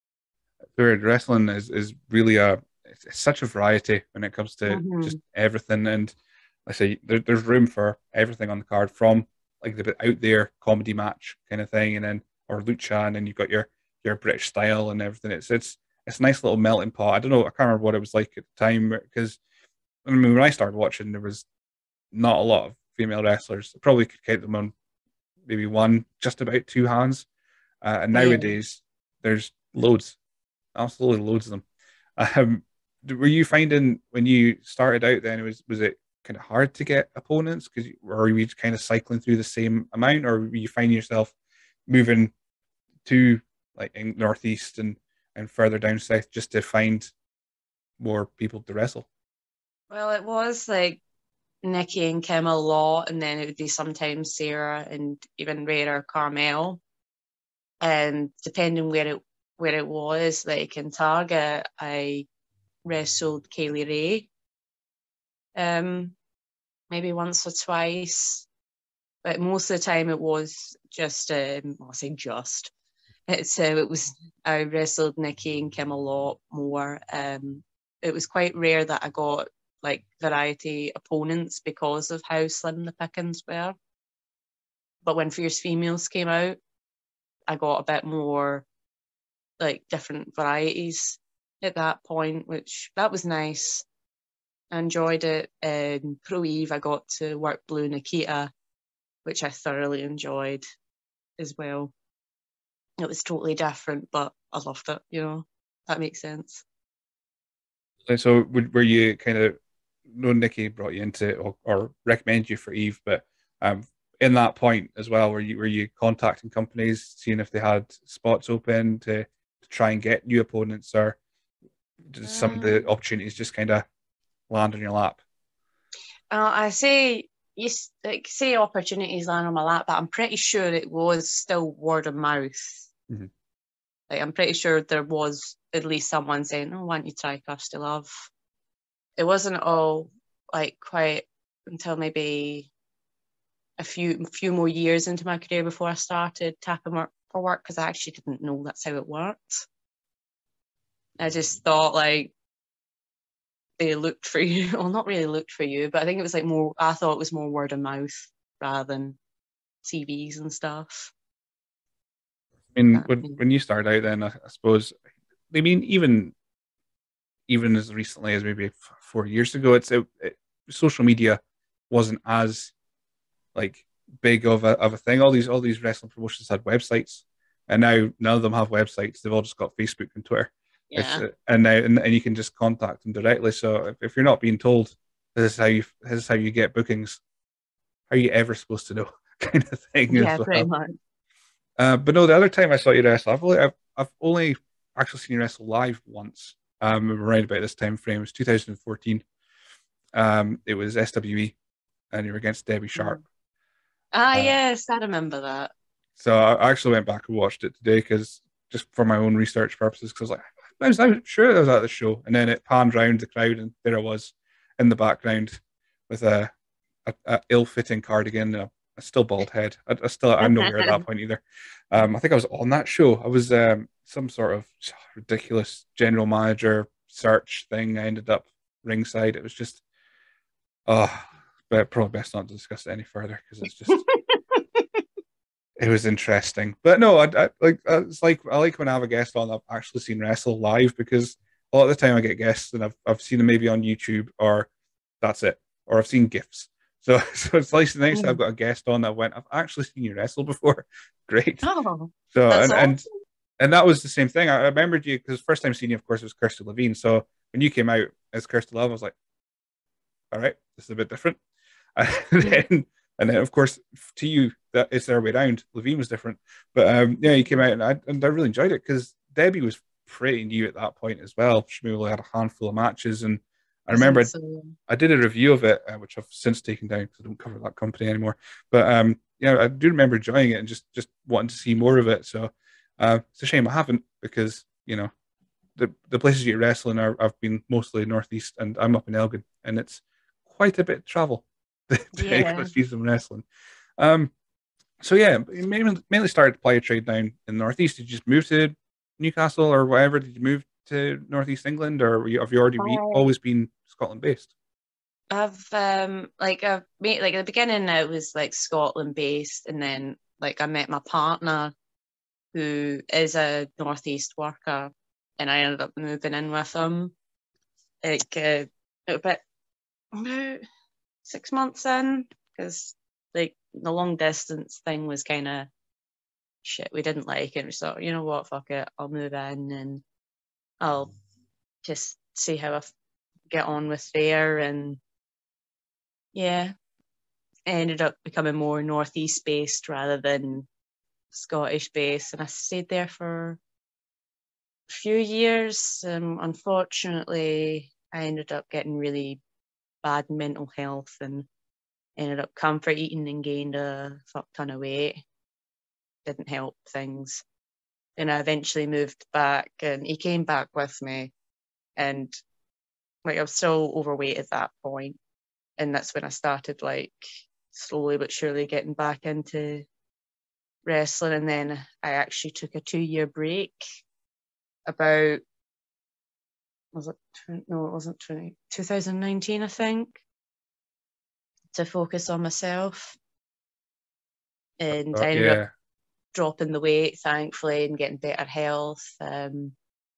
third wrestling is, is really a it's, it's such a variety when it comes to just Mm-hmm. everything. And I say there, there's room for everything on the card, from like the bit out there comedy match kind of thing, and then or lucha, and then you've got your your British style and everything. It's it's it's a nice little melting pot. I don't know, I can't remember what it was like at the time, because I mean when I started watching there was not a lot of female wrestlers. I probably could count them on maybe one, just about two hands. Uh, and Yeah. nowadays there's loads, absolutely loads of them. Um, were you finding when you started out then, was was it kind of hard to get opponents, because or were you kind of cycling through the same amount, or were you finding yourself moving to like in northeast and and further down south just to find more people to wrestle? Well, it was like Nikki and Kim a lot, and then it would be sometimes Sarah and even rarer Carmel. And depending where it where it was, like in Target, I wrestled Kaylee Ray, um, maybe once or twice, but most of the time it was just, um, well, I say just, it's uh, it was I wrestled Nikki and Kim a lot more. Um, it was quite rare that I got like variety opponents because of how slim the pickings were. But when Fierce Females came out, I got a bit more like different varieties at that point, which that was nice. I enjoyed it. In Pro Eve, I got to work Blue Nikita, which I thoroughly enjoyed as well. It was totally different, but I loved it, you know. That makes sense. And so would, were you kind of, no, Nikki brought you into it, or, or recommend you for Eve, but um, in that point as well, were you were you contacting companies, seeing if they had spots open to, to try and get new opponents, or did some of the Um, opportunities just kind of land on your lap? uh, I say you s- like say opportunities land on my lap, but I'm pretty sure it was still word of mouth. Mhm. Like I'm pretty sure there was at least someone saying, "Oh, why don't you try Kirsty Love?" It wasn't all like quite until maybe a few a few more years into my career before I started tapping work for work, because I actually didn't know that's how it worked. I just thought like they looked for you. Well, not really looked for you, but I think it was like more, I thought it was more word of mouth rather than T Vs and stuff. I mean, But, when when you started out, then I, I suppose, I mean, even even as recently as maybe four years ago, it's it, it, social media wasn't as like big of a of a thing. All these all these wrestling promotions had websites, and now none of them have websites. They've all just got Facebook and Twitter. It's yeah, uh, and now and, and you can just contact them directly. So if, if you're not being told this is how you this is how you get bookings, how are you ever supposed to know? Kind of thing as yeah, pretty well. much. Uh, but no, the other time I saw you wrestle, I've only I've, I've only actually seen you wrestle live once. Um, right about this time frame, it was two thousand fourteen. Um, it was S W E, and you were against Debbie Mm. Sharp. Ah, Uh, yes, I remember that. so I actually went back and watched it today, because just for my own research purposes, because I was like, I was, I was sure I was at the show, and then it panned round the crowd, and there I was in the background with a, a, a ill-fitting cardigan, a a still bald head. I, I still I'm nowhere at that point either. Um, I think I was on that show. I was um, some sort of ridiculous general manager search thing. I ended up ringside. It was just oh, but probably best not to discuss it any further because it's just it was interesting. But no, I, I like it's like I like when I have a guest on I've actually seen wrestle live because a lot of the time I get guests and I've I've seen them maybe on YouTube or that's it, or I've seen GIFs. So, so it's nice, nice I've got a guest on that went, I've actually seen you wrestle before. Great. Oh, so, that's and, awesome. and, and that was the same thing. I remembered you because first time seeing you, of course, was Kirsty Levine. So when you came out as Kirsty Love, I was like, all right, this is a bit different. And then, and then of course, to you, that it's their way around. Levine was different. But um, yeah, you came out and I, and I really enjoyed it because Debbie was pretty new at that point as well. She only had a handful of matches and I remember So, I did a review of it, uh, which I've since taken down because I don't cover that company anymore. But um, yeah, I do remember enjoying it and just just wanting to see more of it. So uh, it's a shame I haven't because you know the the places you wrestle in are I've been mostly northeast and I'm up in Elgin and it's quite a bit of travel to yeah. go see some wrestling. Um, so yeah, you mainly mainly started to play a trade down in the northeast. Did you just move to Newcastle or whatever? Did you move to northeast England or were you, have you already re- I, always been Scotland based? I've um like I've made like at the beginning I was like Scotland based, and then like I met my partner who is a northeast worker, and I ended up moving in with him like uh, about about six months in because like the long distance thing was kind of shit. We didn't like it. We thought, you know what, fuck it, I'll move in and I'll just see how I f- get on with there. And yeah, I ended up becoming more northeast based rather than Scottish based, and I stayed there for a few years. Um, unfortunately, I ended up getting really bad mental health and ended up comfort eating and gained a fuck ton of weight. Didn't help things. And I eventually moved back, and he came back with me, and like I was still overweight at that point, and that's when I started like slowly but surely getting back into wrestling. And then I actually took a two year break about was it no it wasn't twenty, twenty nineteen I think, to focus on myself, and Uh, I ended up yeah. dropping the weight thankfully and getting better health. Um,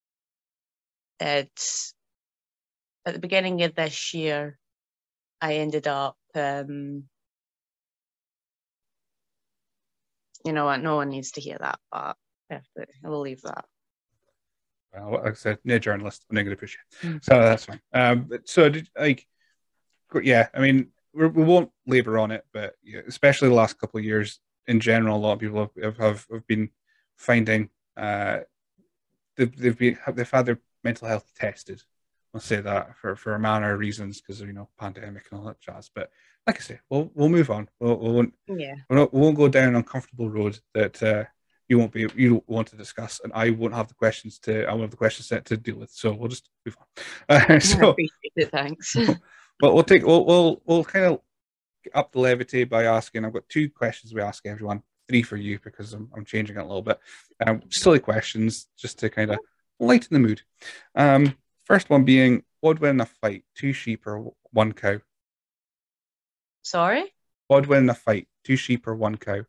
it, at the beginning of this year I ended up um, you know what, no one needs to hear that, but I will leave that. Well, like I said, no journalist. I'm not going to push you, Mm. so that's fine. Um, but so did like, yeah. I mean, we're, we won't labor on it, but yeah, especially the last couple of years in general, a lot of people have have, have been finding uh, they've they've been they've had their mental health tested. I'll say that for for a manner of reasons because of you know pandemic and all that jazz. But like I say, we'll we'll move on. We'll, we won't Yeah. we'll not, we won't go down an uncomfortable road that uh, you won't be you don't want to discuss, and I won't have the questions to I won't have the questions set to deal with. So we'll just move on. Uh, I so, appreciate it, thanks. well, we'll take we'll we'll we'll kind of up the levity by asking. I've got two questions we ask everyone. Three for you because I'm I'm changing it a little bit. Um, silly questions just to kind of lighten the mood. Um, first one being, what would win in a fight, two sheep or one cow? Sorry? What would win in a fight, two sheep or one cow?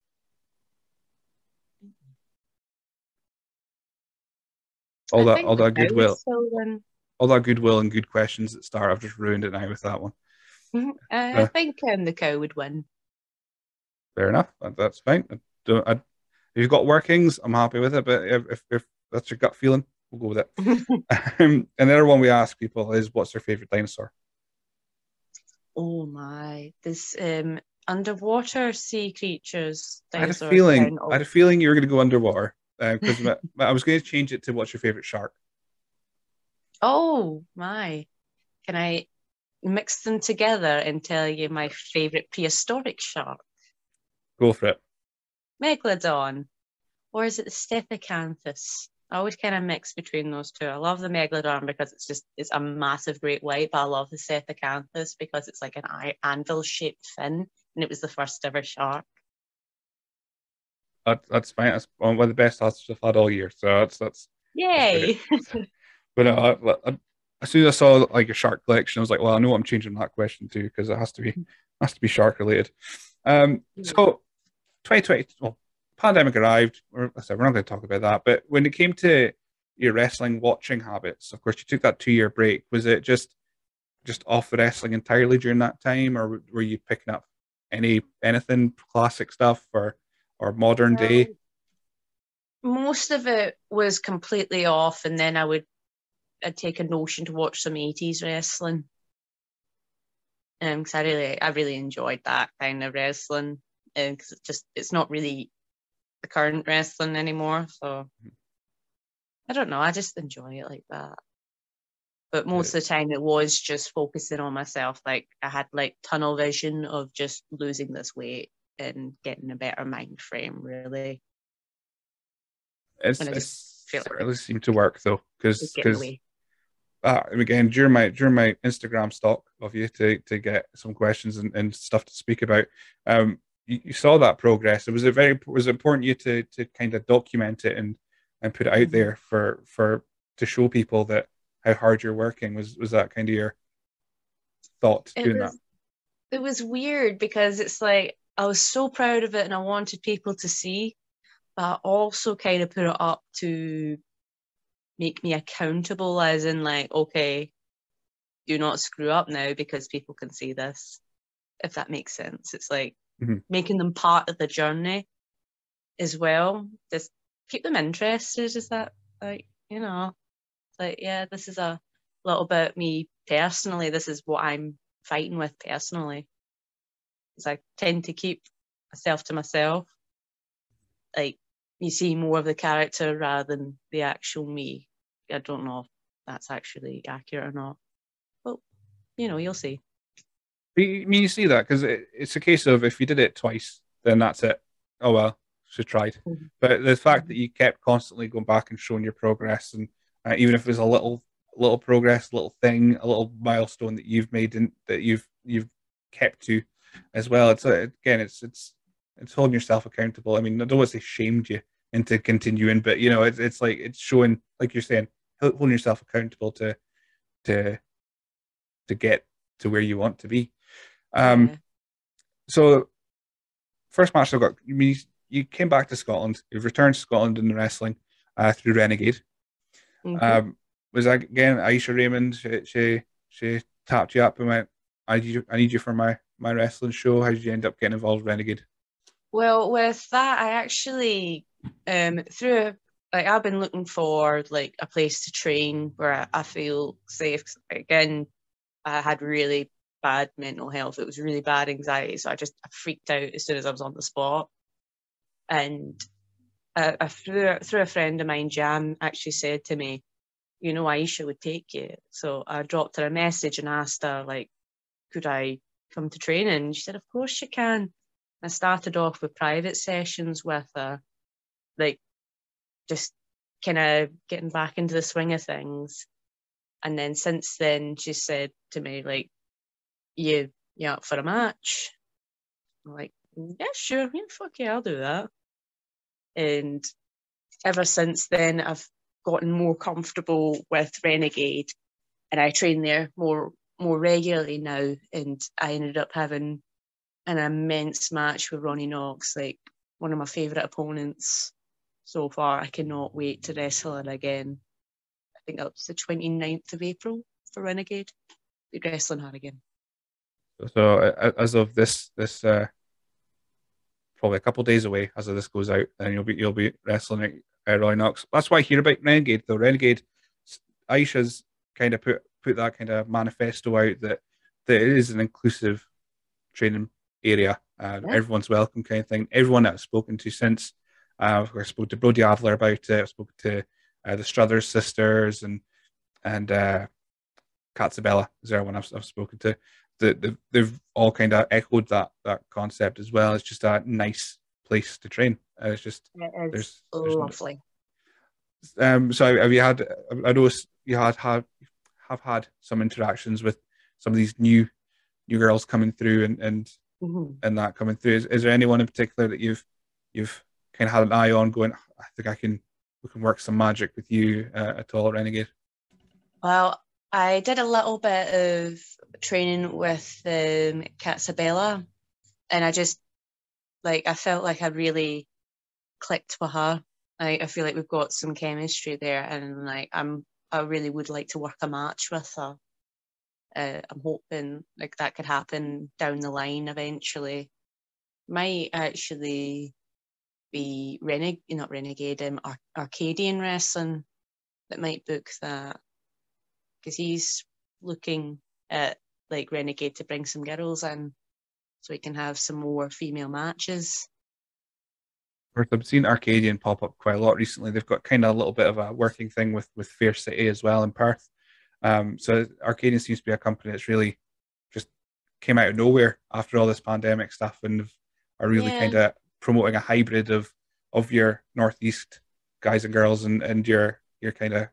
All I that, think all the that cow would goodwill, still win. all that goodwill and good questions at start. I've just ruined it now with that one. Mhm. Uh, I Uh, think um, the cow would win. fair enough. That, that's fine. I don't, I, if you've got workings, I'm happy with it. But if, if, if that's your gut feeling, we'll go with it. Um, and the other one we ask people is, what's their favorite dinosaur? Oh my. This um underwater sea creatures, I had a dinosaurs feeling, count. I had a feeling you were going to go underwater because uh, I was going to change it to what's your favorite shark. Oh my. Can I mix them together and tell you my favorite prehistoric shark? Go for it. Megalodon. Or is it the Stephacanthus? I always kind of mix between those two. I love the Megalodon because it's just it's a massive great white, but I love the Stephacanthus because it's like an anvil shaped fin and it was the first ever shark. That, that's fine. That's one of the best answers I've had all year. So that's that's that's great. Yay! But uh, I, I, as soon as I saw like a shark collection, I was like, well, I know what I'm changing that question to because it has to be has to be shark related. Um, so twenty twenty, well, pandemic arrived. Or I said we're not going to talk about that. But when it came to your wrestling watching habits, of course, you took that two year break. Was it just just off the wrestling entirely during that time, or were you picking up any anything classic stuff or or modern day? Well, most of it was completely off, and then I would I'd take a notion to watch some eighties wrestling. Um, because I really, I really enjoyed that kind of wrestling, and um, because it's just, it's not really the current wrestling anymore. So I don't know, I just enjoy it like that. But most of the time, it was just focusing on myself. Like I had like tunnel vision of just losing this weight and getting a better mind frame, really. It's, And I just it's feel like certainly seemed to work though, because getting because away. uh, again during my during my Instagram stalk of you to to get some questions and, and stuff to speak about, um, you, you saw that progress. It was a very was it important you to to kind of document it and and put it out Mm-hmm. there for for to show people that how hard you're working. Was was that kind of your thought It doing that? was it was weird because it's like I was so proud of it and I wanted people to see, but I also kind of put it up to make me accountable, as in like, okay, do not screw up now because people can see this, if that makes sense. It's like Mm-hmm. making them part of the journey as well. Just keep them interested. Is that like, you know, like, yeah, this is a little bit me personally. This is what I'm fighting with personally. Because I tend to keep myself to myself. Like, you see more of the character rather than the actual me. I don't know if that's actually accurate or not. But, you know, you'll see. I mean, you see that because it, it's a case of if you did it twice, then that's it. Oh well, she tried. Mm-hmm. But the fact that you kept constantly going back and showing your progress, and uh, even if it was a little, little progress, little thing, a little milestone that you've made and that you've you've kept to, as well. It's uh, again, it's it's it's holding yourself accountable. I mean, I don't want to say shamed you into continuing, but you know, it's it's like it's showing, like you're saying, holding yourself accountable to to to get to where you want to be. Um, Yeah. so first match I got, you mean you came back to Scotland, you've returned to Scotland in the wrestling uh, through Renegade. Mm-hmm. Um, was that again Aisha Raymond? She, she she tapped you up and went, "I need you, I need you for my my wrestling show." How did you end up getting involved with Renegade? Well, with that, I actually, um, through a, like I've been looking for like a place to train where I, I feel safe. Again, I had really bad mental health. It was really bad anxiety, so I just I freaked out as soon as I was on the spot. And I, I through through a friend of mine, Jan, actually said to me, "You know, Aisha would take you." So I dropped her a message and asked her like, "Could I come to training?" And she said, "Of course you can." I started off with private sessions with her, like just kind of getting back into the swing of things. And then since then, she said to me, like, you, you up for a match? I'm like, yeah, sure. Yeah, fuck yeah, I'll do that. And ever since then, I've gotten more comfortable with Renegade and I train there more more regularly now. And I ended up having an immense match with Ronnie Knox, like one of my favourite opponents so far. I cannot wait to wrestle her again. I think that's the twenty-ninth of April for Renegade. Be wrestling her again. So uh, as of this this uh, probably a couple of days away as of this goes out, and you'll be you'll be wrestling at uh, Roy Knox. That's why I hear about Renegade though. Renegade, Aisha's kind of put put that kind of manifesto out that that it is an inclusive training area. Uh, Yeah. everyone's welcome, kind of thing. Everyone that I've spoken to since, uh, I spoke to Brody Adler about it. I spoke to uh, the Struthers sisters and and uh, Katzabella is there one I've, I've spoken to. The, the, they've all kind of echoed that that concept as well. It's just a nice place to train. Uh, it's just It is there's there's lovely. um. So have you had? I know you had had have had some interactions with some of these new new girls coming through and and Mhm. and that coming through. Is, is there anyone in particular that you've you've kind of had an eye on going, I think I can we can work some magic with you uh, at all, Renegade? Well, I did a little bit of training with um, Katsabella, and I just like I felt like I really clicked with her. Like I feel like we've got some chemistry there, and like I'm I really would like to work a match with her. Uh, I'm hoping like that could happen down the line eventually. Might actually be Reneg not Renegade, um, Ar- Arcadian Wrestling that might book that because he's looking at like Renegade to bring some girls in so we can have some more female matches. I've seen Arcadian pop up quite a lot recently. They've got kind of a little bit of a working thing with with Fair City as well in Perth. Um, so Arcadian seems to be a company that's really just came out of nowhere after all this pandemic stuff and are really Yeah. kind of promoting a hybrid of of your northeast guys and girls and and your your kind of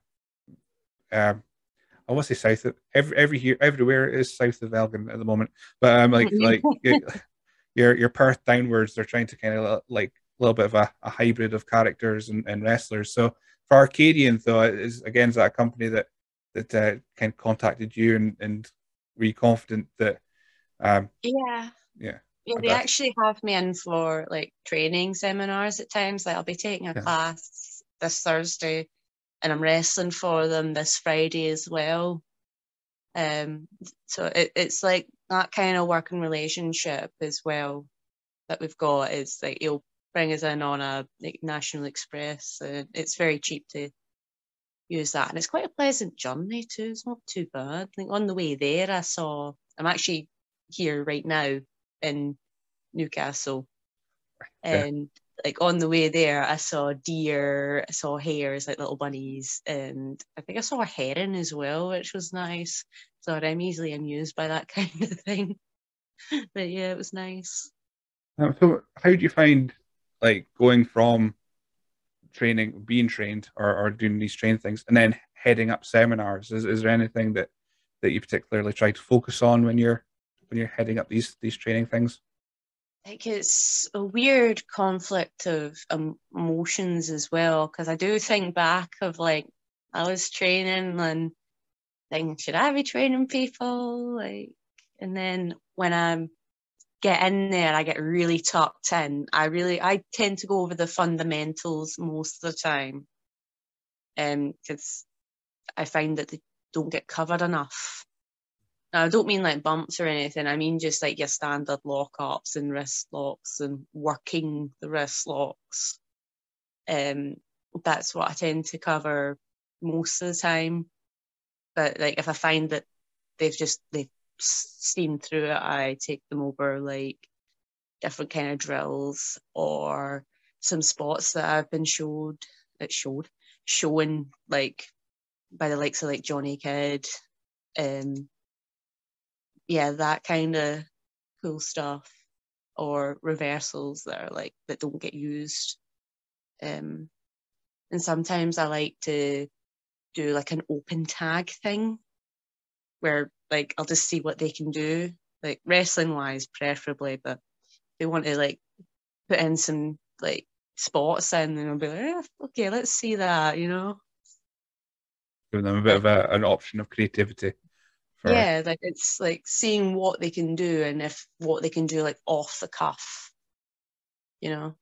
um, I want to say south of every every here everywhere is south of Elgin at the moment, but um like like your your Perth downwards, they're trying to kind of like a little bit of a, a hybrid of characters and, and wrestlers. So for Arcadian, though, is again is that a company that that uh, kind of contacted you and and were you confident that um Yeah. yeah Yeah, I they guess actually have me in for like training seminars at times. Like I'll be taking a yeah class this Thursday and I'm wrestling for them this Friday as well. Um, so it, it's like that kind of working relationship as well that we've got is like he'll bring us in on a like National Express. Uh, it's very cheap to use that, and it's quite a pleasant journey too. It's not too bad. Like on the way there, I saw. I'm actually here right now in Newcastle, yeah. and like on the way there, I saw deer, I saw hares, like little bunnies, and I think I saw a heron as well, which was nice. So I'm easily amused by that kind of thing. But yeah, it was nice. Um, so how do you find like going from training, being trained, or, or doing these training things, and then heading up seminars? Is is there anything that that you particularly try to focus on when you're when you're heading up these these training things? Like it's a weird conflict of um, emotions as well, because I do think back of like I was training and thinking, should I be training people? Like, and then when I get in there, I get really tucked in. I really, I tend to go over the fundamentals most of the time, um, because I find that they don't get covered enough. Now, I don't mean like bumps or anything. I mean just like your standard lockups and wrist locks and working the wrist locks. Um, that's what I tend to cover most of the time. But like if I find that they've just they've steamed through it, I take them over like different kind of drills or some spots that I've been showed that showed showing like by the likes of like Johnny Kidd, um, yeah, that kind of cool stuff, or reversals that are like that don't get used. Um, and sometimes I like to do like an open tag thing where like I'll just see what they can do, like wrestling wise preferably, but they want to like put in some like spots in and I'll be like, eh, okay, let's see that, you know? Giving them a bit But of a, an option of creativity for. yeah, like it's like seeing what they can do and if what they can do like off the cuff, you know?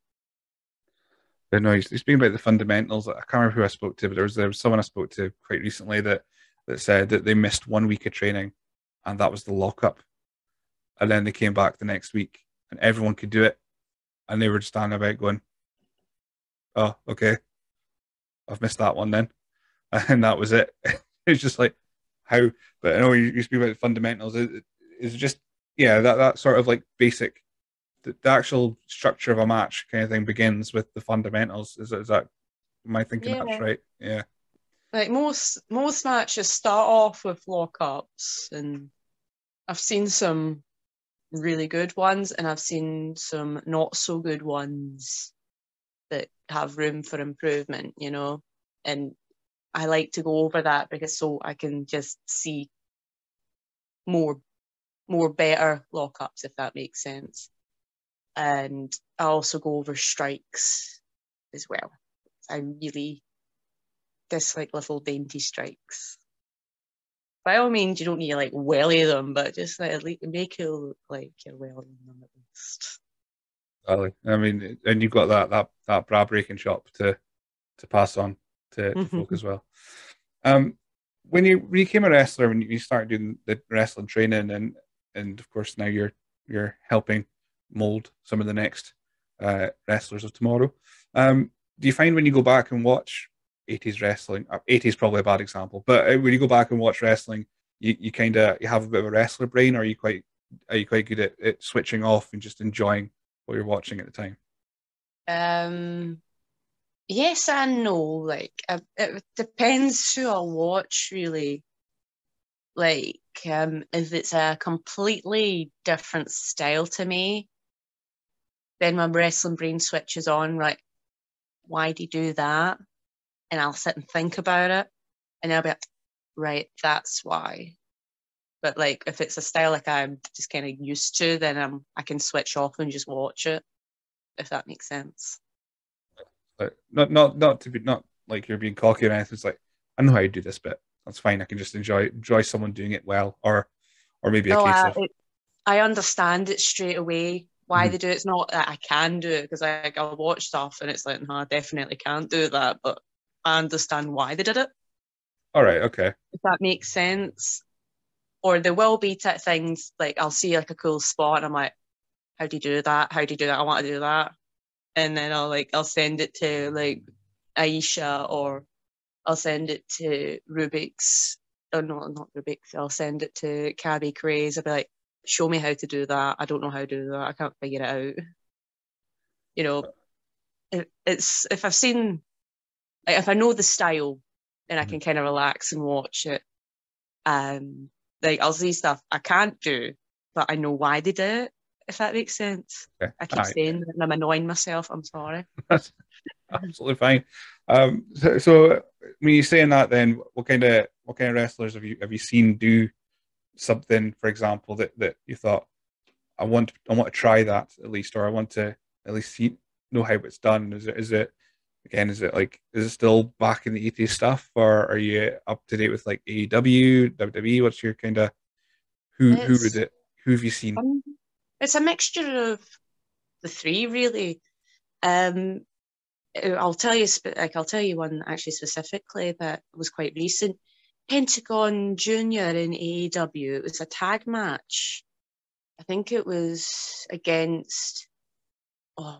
I know he's, he's speaking about the fundamentals. I can't remember who I spoke to, but there was there was someone I spoke to quite recently that that said that they missed one week of training, and that was the lockup. And then they came back the next week, and everyone could do it, and they were just standing about going, "Oh, okay, I've missed that one then," and that was it. It's just like how, but I know you, you speak about the fundamentals. It, it's just yeah, that that sort of like basic, the, the actual structure of a match kind of thing begins with the fundamentals. Is, is that am I thinking that's Yeah. right? Yeah. Like most most matches start off with lockups, and I've seen some really good ones and I've seen some not so good ones that have room for improvement, you know. And I like to go over that because so I can just see more more better lockups, if that makes sense. And I also go over strikes as well. I really dislike little dainty strikes. By all means, you don't need to like welly them, but just like at least make it look like you're wellying them at least. Exactly. I mean, and you've got that that that bra breaking shop to to pass on to, to folk as well. Um, when you when you became a wrestler, when you started doing the wrestling training, and and of course now you're you're helping mold some of the next uh, wrestlers of tomorrow. Um, do you find when you go back and watch eighties wrestling, uh, eighties probably a bad example, but uh, when you go back and watch wrestling, you, you kind of you have a bit of a wrestler brain, or are you quite are you quite good at, at switching off and just enjoying what you're watching at the time? Um, yes and no. Like uh, it depends who I watch, really. Like um, if it's a completely different style to me, then my wrestling brain switches on. Like, why do you do that? And I'll sit and think about it, and I'll be like, right, that's why. But like if it's a style like I'm just kind of used to, then I'm I can switch off and just watch it, if that makes sense. Like, not not not to be not like you're being cocky or anything. It's like I know how to do this bit. That's fine. I can just enjoy enjoy someone doing it well, or or maybe a Oh, case I, of it, I understand it straight away why mm-hmm. they do it. It's not that I can do it, because like, I'll watch stuff and it's like, no, I definitely can't do that, but I understand why they did it. All right, okay. If that makes sense. Or there will be t- things like I'll see like a cool spot and I'm like, how do you do that? How do you do that? I want to do that. And then I'll like I'll send it to like Aisha, or I'll send it to Rubik's. Oh no, not Rubik's. I'll send it to Cabby Craze. I'll be like, show me how to do that. I don't know how to do that. I can't figure it out. You know, it, it's if I've seen, like, if I know the style, then I can kind of relax and watch it. Um, like I'll see stuff I can't do, but I know why they do it. If that makes sense. Okay. I keep Right. saying that and I'm annoying myself. I'm sorry. That's absolutely fine. Um, so, so when you're saying that, then what kind of what kind of wrestlers have you have you seen do something, for example, that, that you thought I want I want to try that at least, or I want to at least see know how it's done? Is it is it again? Is it like is it still back in the eighties stuff, or are you up to date with like A E W, W W E? What's your kind of who who would It's it who have you seen? um, it's a mixture of the three, really. Um, I'll tell you, like I'll tell you one actually specifically that was quite recent. Pentagon Junior in A E W. It was a tag match. I think it was against. Oh,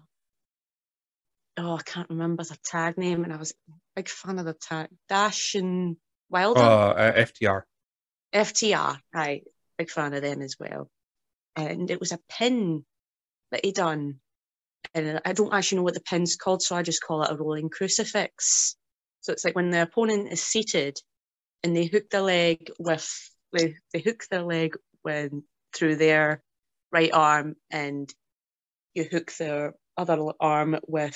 oh, I can't remember the tag name, and I was a big fan of the tag. Dash and Oh, Wilder. uh, F T R. F T R, right. Big fan of them as well. And it was a pin that he done. And I don't actually know what the pin's called, so I just call it a rolling crucifix. So it's like when the opponent is seated and they hook the leg with they, they hook their leg when through their right arm, and you hook their other arm with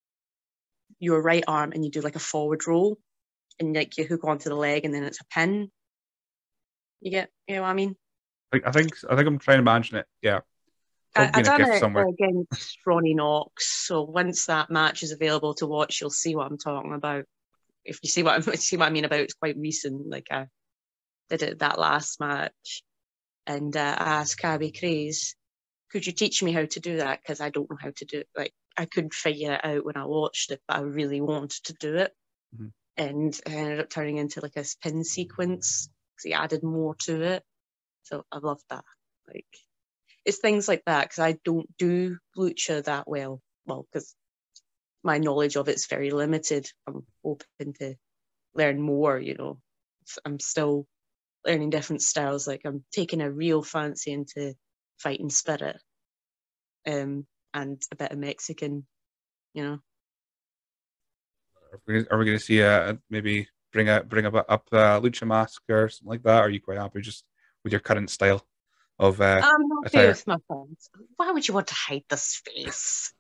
your right arm, and you do like a forward roll, and like you hook onto the leg, and then it's a pin. You get, you know what I mean? I, I think I think I'm trying to imagine it. Yeah, I, probably I in a done gift it somewhere. against Ronnie Knox, so once that match is available to watch, you'll see what I'm talking about. If you see what I see what I mean about, it's quite recent. Like I did it that last match, and uh, I asked Cabby Craze, "Could you teach me how to do that? Because I don't know how to do it. Like I couldn't figure it out when I watched it, but I really wanted to do it." Mm-hmm. And it ended up turning into like a pin sequence because he added more to it. So I loved that. Like it's things like that, because I don't do lucha that well. Well, because my knowledge of it's very limited. I'm open to learn more, you know. I'm still learning different styles. Like I'm taking a real fancy into fighting spirit, um, and a bit of Mexican, you know. Are we, are we going to see a maybe bring a bring up up a lucha mask or something like that? Or are you quite happy just with your current style of uh, I'm happy attire? with my friends. Why would you want to hide this face?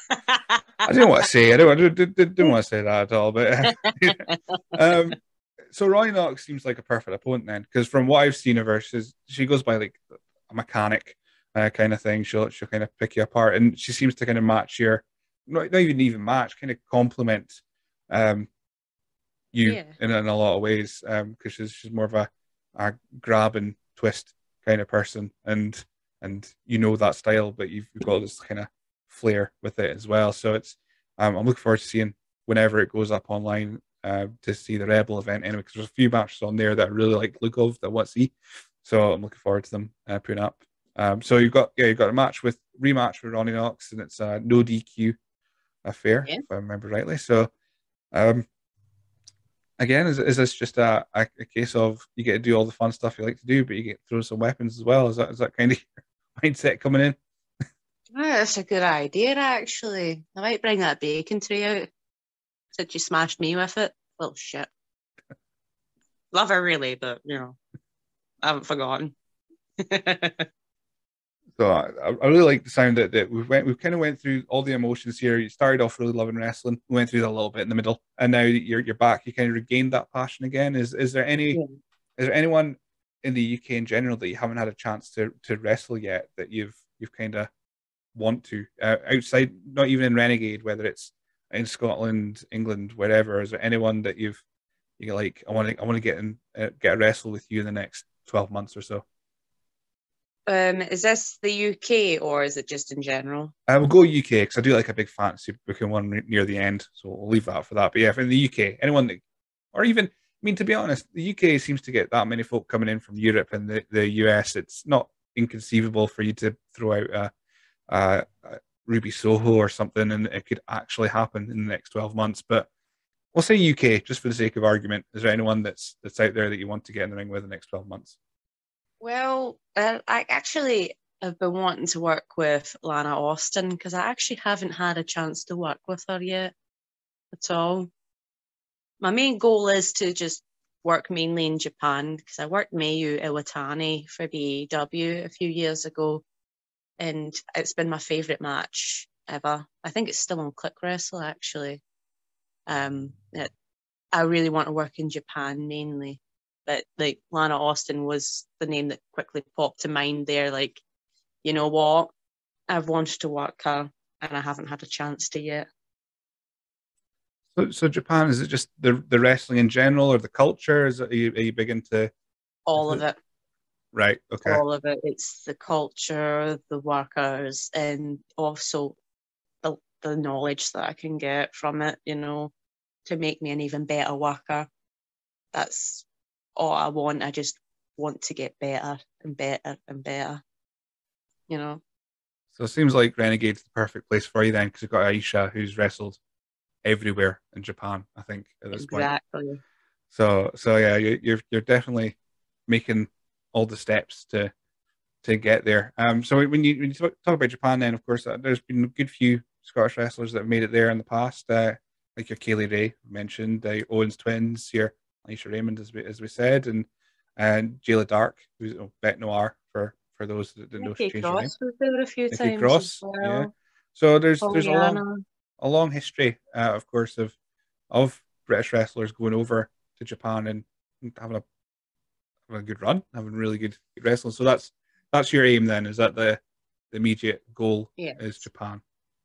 I didn't want to say. I don't. I didn't, didn't want to say that at all. But um, so Roy Knox seems like a perfect opponent then, because from what I've seen of her, she's, she goes by like a mechanic uh, kind of thing. She'll she'll kind of pick you apart, and she seems to kind of match your not not even even match, kind of complement um you Yeah. in, in a lot of ways because um, she's she's more of a a grab and twist kind of person, and and you know that style, but you've, you've got this kind of flair with it as well. So it's um, I'm looking forward to seeing whenever it goes up online uh, to see the Rebel event anyway, because there's a few matches on there that I really like the look of that I want to see. So I'm looking forward to them uh, putting up. Um, so you've got yeah you've got a match with rematch with Ronnie Knox, and it's a no D Q affair Yeah. if I remember rightly. So um, again, is, is this just a, a, a case of you get to do all the fun stuff you like to do, but you get to throw some weapons as well? Is that is that kind of your mindset coming in? Ah, that's a good idea, actually. I might bring that bacon tray out since you smashed me with it. Little shit. Love her really, but you know, I haven't forgotten. So I, I really like the sound that, that we went we kind of went through all the emotions here. You started off really loving wrestling, we went through that a little bit in the middle, and now you're you're back. You kind of regained that passion again. Is is there any Yeah. is there anyone in the U K in general that you haven't had a chance to to wrestle yet that you've you've kind of want to uh, outside, not even in Renegade, whether it's in Scotland, England, wherever? Is there anyone that you've you like? I want to I want to get in uh, get a wrestle with you in the next twelve months or so. Um, is this the U K or is it just in general? I will go U K because I do like a big fantasy booking one near the end, so we'll leave that for that. But yeah, in the U K, anyone that, or even, I mean, to be honest, the U K seems to get that many folk coming in from Europe and the, the U S. It's not inconceivable for you to throw out a, a, a Ruby Soho or something, and it could actually happen in the next twelve months. But we'll say U K just for the sake of argument. Is there anyone that's that's out there that you want to get in the ring with in the next twelve months? Well, uh, I actually have been wanting to work with Lana Austin because I actually haven't had a chance to work with her yet at all. My main goal is to just work mainly in Japan because I worked Mayu Iwatani for the A E W a few years ago, and it's been my favourite match ever. I think it's still on Click Wrestle actually. Um, it, I really want to work in Japan mainly, but like Lana Austin was the name that quickly popped to mind there. Like, you know what? I've wanted to work her and I haven't had a chance to yet. So, so Japan, is it just the the wrestling in general, or the culture? Is it, are you, are you big into All of into it. right? Okay. All of it. It's the culture, the workers, and also the, the knowledge that I can get from it, you know, to make me an even better worker. That's all I want. I just want to get better and better and better, you know. So it seems like Renegade's the perfect place for you then, because you've got Aisha, who's wrestled everywhere in Japan, I think, at this point. Exactly. So, so yeah, you, you're you're definitely making all the steps to to get there. Um, so when you when you talk, talk about Japan, then of course uh, there's been a good few Scottish wrestlers that have made it there in the past, uh, like your Kaylee Ray mentioned, uh, Owens twins, your Aisha Raymond, as we as we said, and and Jayla Dark, who's oh, Bet Noir for for those that didn't know she Nikki changed her name. Cross was there a few Nikki times as Cross, yeah. well. So there's there's a long Pollyanna. a long history, uh, of course, of of British wrestlers going over to Japan and having a having a good run, having really good, good wrestling. So that's that's your aim then. Is that the the immediate goal is Yes. Japan?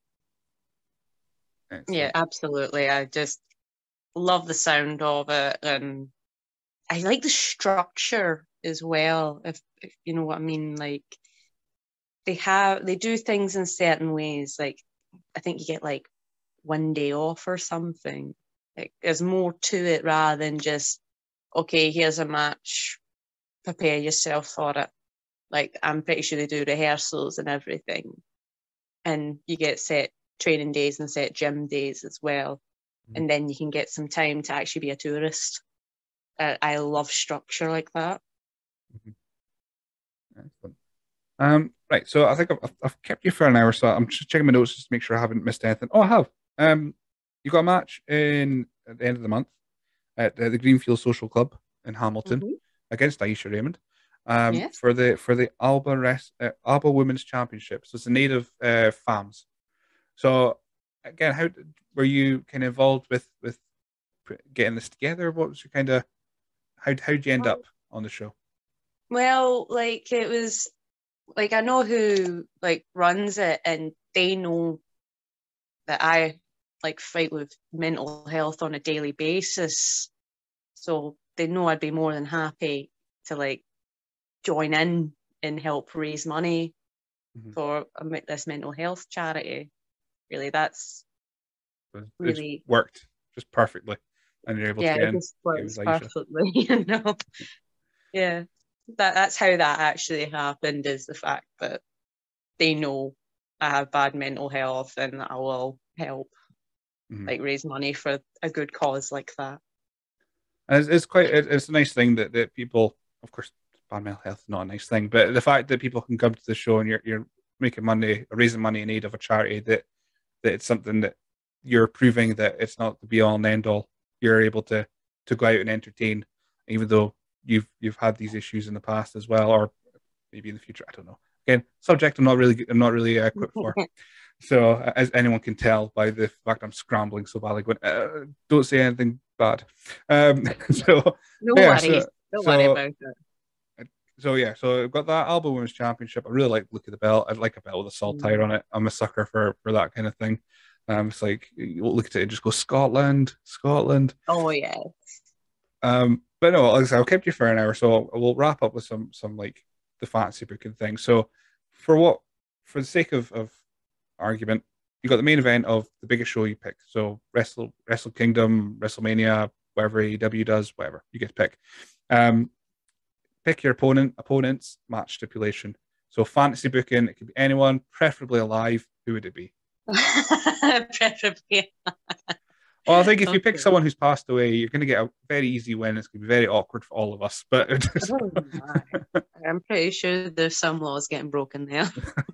Yeah, Excellent. absolutely. I just love the sound of it, and I like the structure as well. If, if you know what I mean, like they have they do things in certain ways. Like I think you get like one day off or something. Like there's more to it rather than just okay, here's a match, prepare yourself for it. Like I'm pretty sure they do rehearsals and everything, and you get set training days and set gym days as well, Mhm. and then you can get some time to actually be a tourist. Uh, I love structure like that. Mhm. Excellent. Um, right. So I think I've, I've I've kept you for an hour, so I'm just checking my notes just to make sure I haven't missed anything. Oh, I have. Um, you got a match in at the end of the month at uh, the Greenfield Social Club in Hamilton Mm-hmm. against Aisha Raymond um, Yes. for the for the Alba Rest, uh, Alba Women's Championship. So it's the native uh, F A Ms. So again, how were you kind of involved with with getting this together? What was your kind of how how did you end up on the show? Well, like it was. like I know who like runs it, and they know that I like fight with mental health on a daily basis. So they know I'd be more than happy to like join in and help raise money mm-hmm. for this mental health charity. Really, that's it's really worked just perfectly, and you're able yeah, to get it in. just works perfectly. You know, yeah, that that's how that actually happened. Is the fact that they know I have bad mental health, and I will help, mm-hmm. like raise money for a good cause like that. And it's, it's quite it, it's a nice thing that, that people, of course, bad mental health is not a nice thing, but the fact that people can come to the show and you're you're making money, raising money in aid of a charity, that that it's something that you're proving that it's not the be all and end all. You're able to to go out and entertain, even though you've you've had these issues in the past as well, or maybe in the future. I don't know. Again, subject I'm not really I'm not really uh, equipped for. So as anyone can tell by the fact I'm scrambling so badly, going, uh, don't say anything bad. Um, so no yeah, worries, so, don't so, worry about it. So yeah, so I've got that Alba Women's Championship. I really like the look of the belt. I'd like a belt with a saltire mm. on it. I'm a sucker for for that kind of thing. Um, it's like you look at it and just go Scotland, Scotland. Oh yeah. Um, but no, like I said, I kept you for an hour, so we'll wrap up with some some like the fantasy booking thing. So for what, for the sake of of argument, you got the main event of the biggest show you pick. So Wrestle Wrestle Kingdom, WrestleMania, whatever A E W does, whatever you get to pick. Um, pick your opponent, opponent's match stipulation. So fantasy booking, it could be anyone, preferably alive. Who would it be? Preferably. Well, I think if okay. you pick someone who's passed away, you're going to get a very easy win. It's going to be very awkward for all of us. But just... oh, I'm pretty sure there's some laws getting broken there.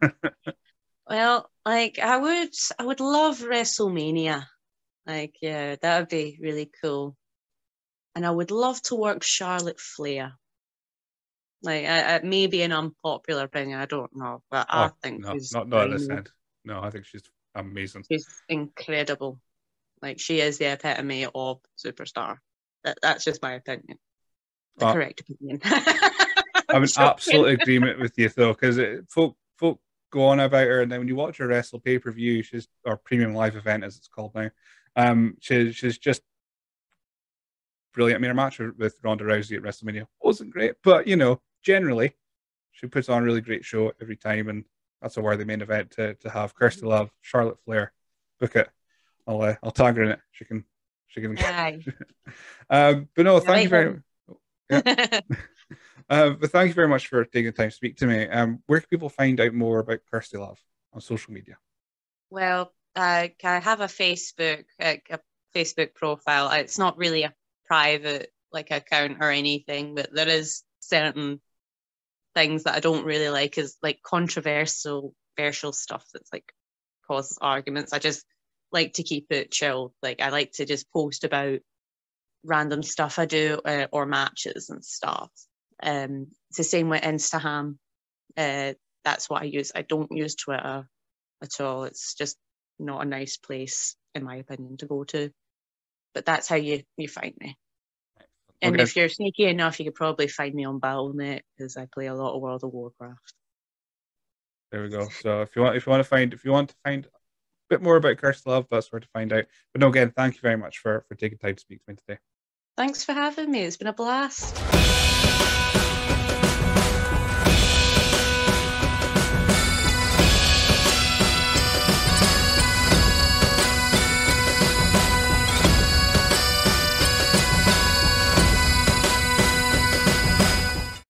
Well, like I would, I would love WrestleMania. Like, yeah, that would be really cool. And I would love to work Charlotte Flair. Like, I, I, maybe an unpopular opinion, I don't know, but oh, I think no, she's not not at this end. No, I think she's amazing. She's incredible. Like, she is the epitome of superstar. That that's just my opinion. The oh. correct opinion. I'm in absolute agreement with you, though, because folk folk go on about her, and then when you watch her wrestle pay per view, she's or premium live event as it's called now. Um, she, she's just brilliant. I mean, her match with Ronda Rousey at WrestleMania wasn't great, but you know, generally, she puts on a really great show every time, and that's a worthy main event to to have. Kirsty Love, Charlotte Flair, book it. I'll uh, I'll tag her in it. She can she can. um, but no, thank you very much. Yeah. uh, but thank you very much for taking the time to speak to me. Um, where can people find out more about Kirsty Love on social media? Well, uh, I have a Facebook a, a Facebook profile. It's not really a private like account or anything, but there is certain things that I don't really like, is like controversial controversial stuff that's like causes arguments. I just like to keep it chilled. Like, I like to just post about random stuff I do uh, or matches and stuff. Um, it's the same with Instagram. Uh, that's what I use. I don't use Twitter at all. It's just not a nice place, in my opinion, to go to. But that's how you, you find me. And okay. If you're sneaky enough, you could probably find me on Battle dot net, because I play a lot of World of Warcraft. There we go. So if you want, if you want to find, if you want to find a bit more about Kirsty Love, that's where to find out. But no, again, thank you very much for for taking time to speak to me today. Thanks for having me. It's been a blast.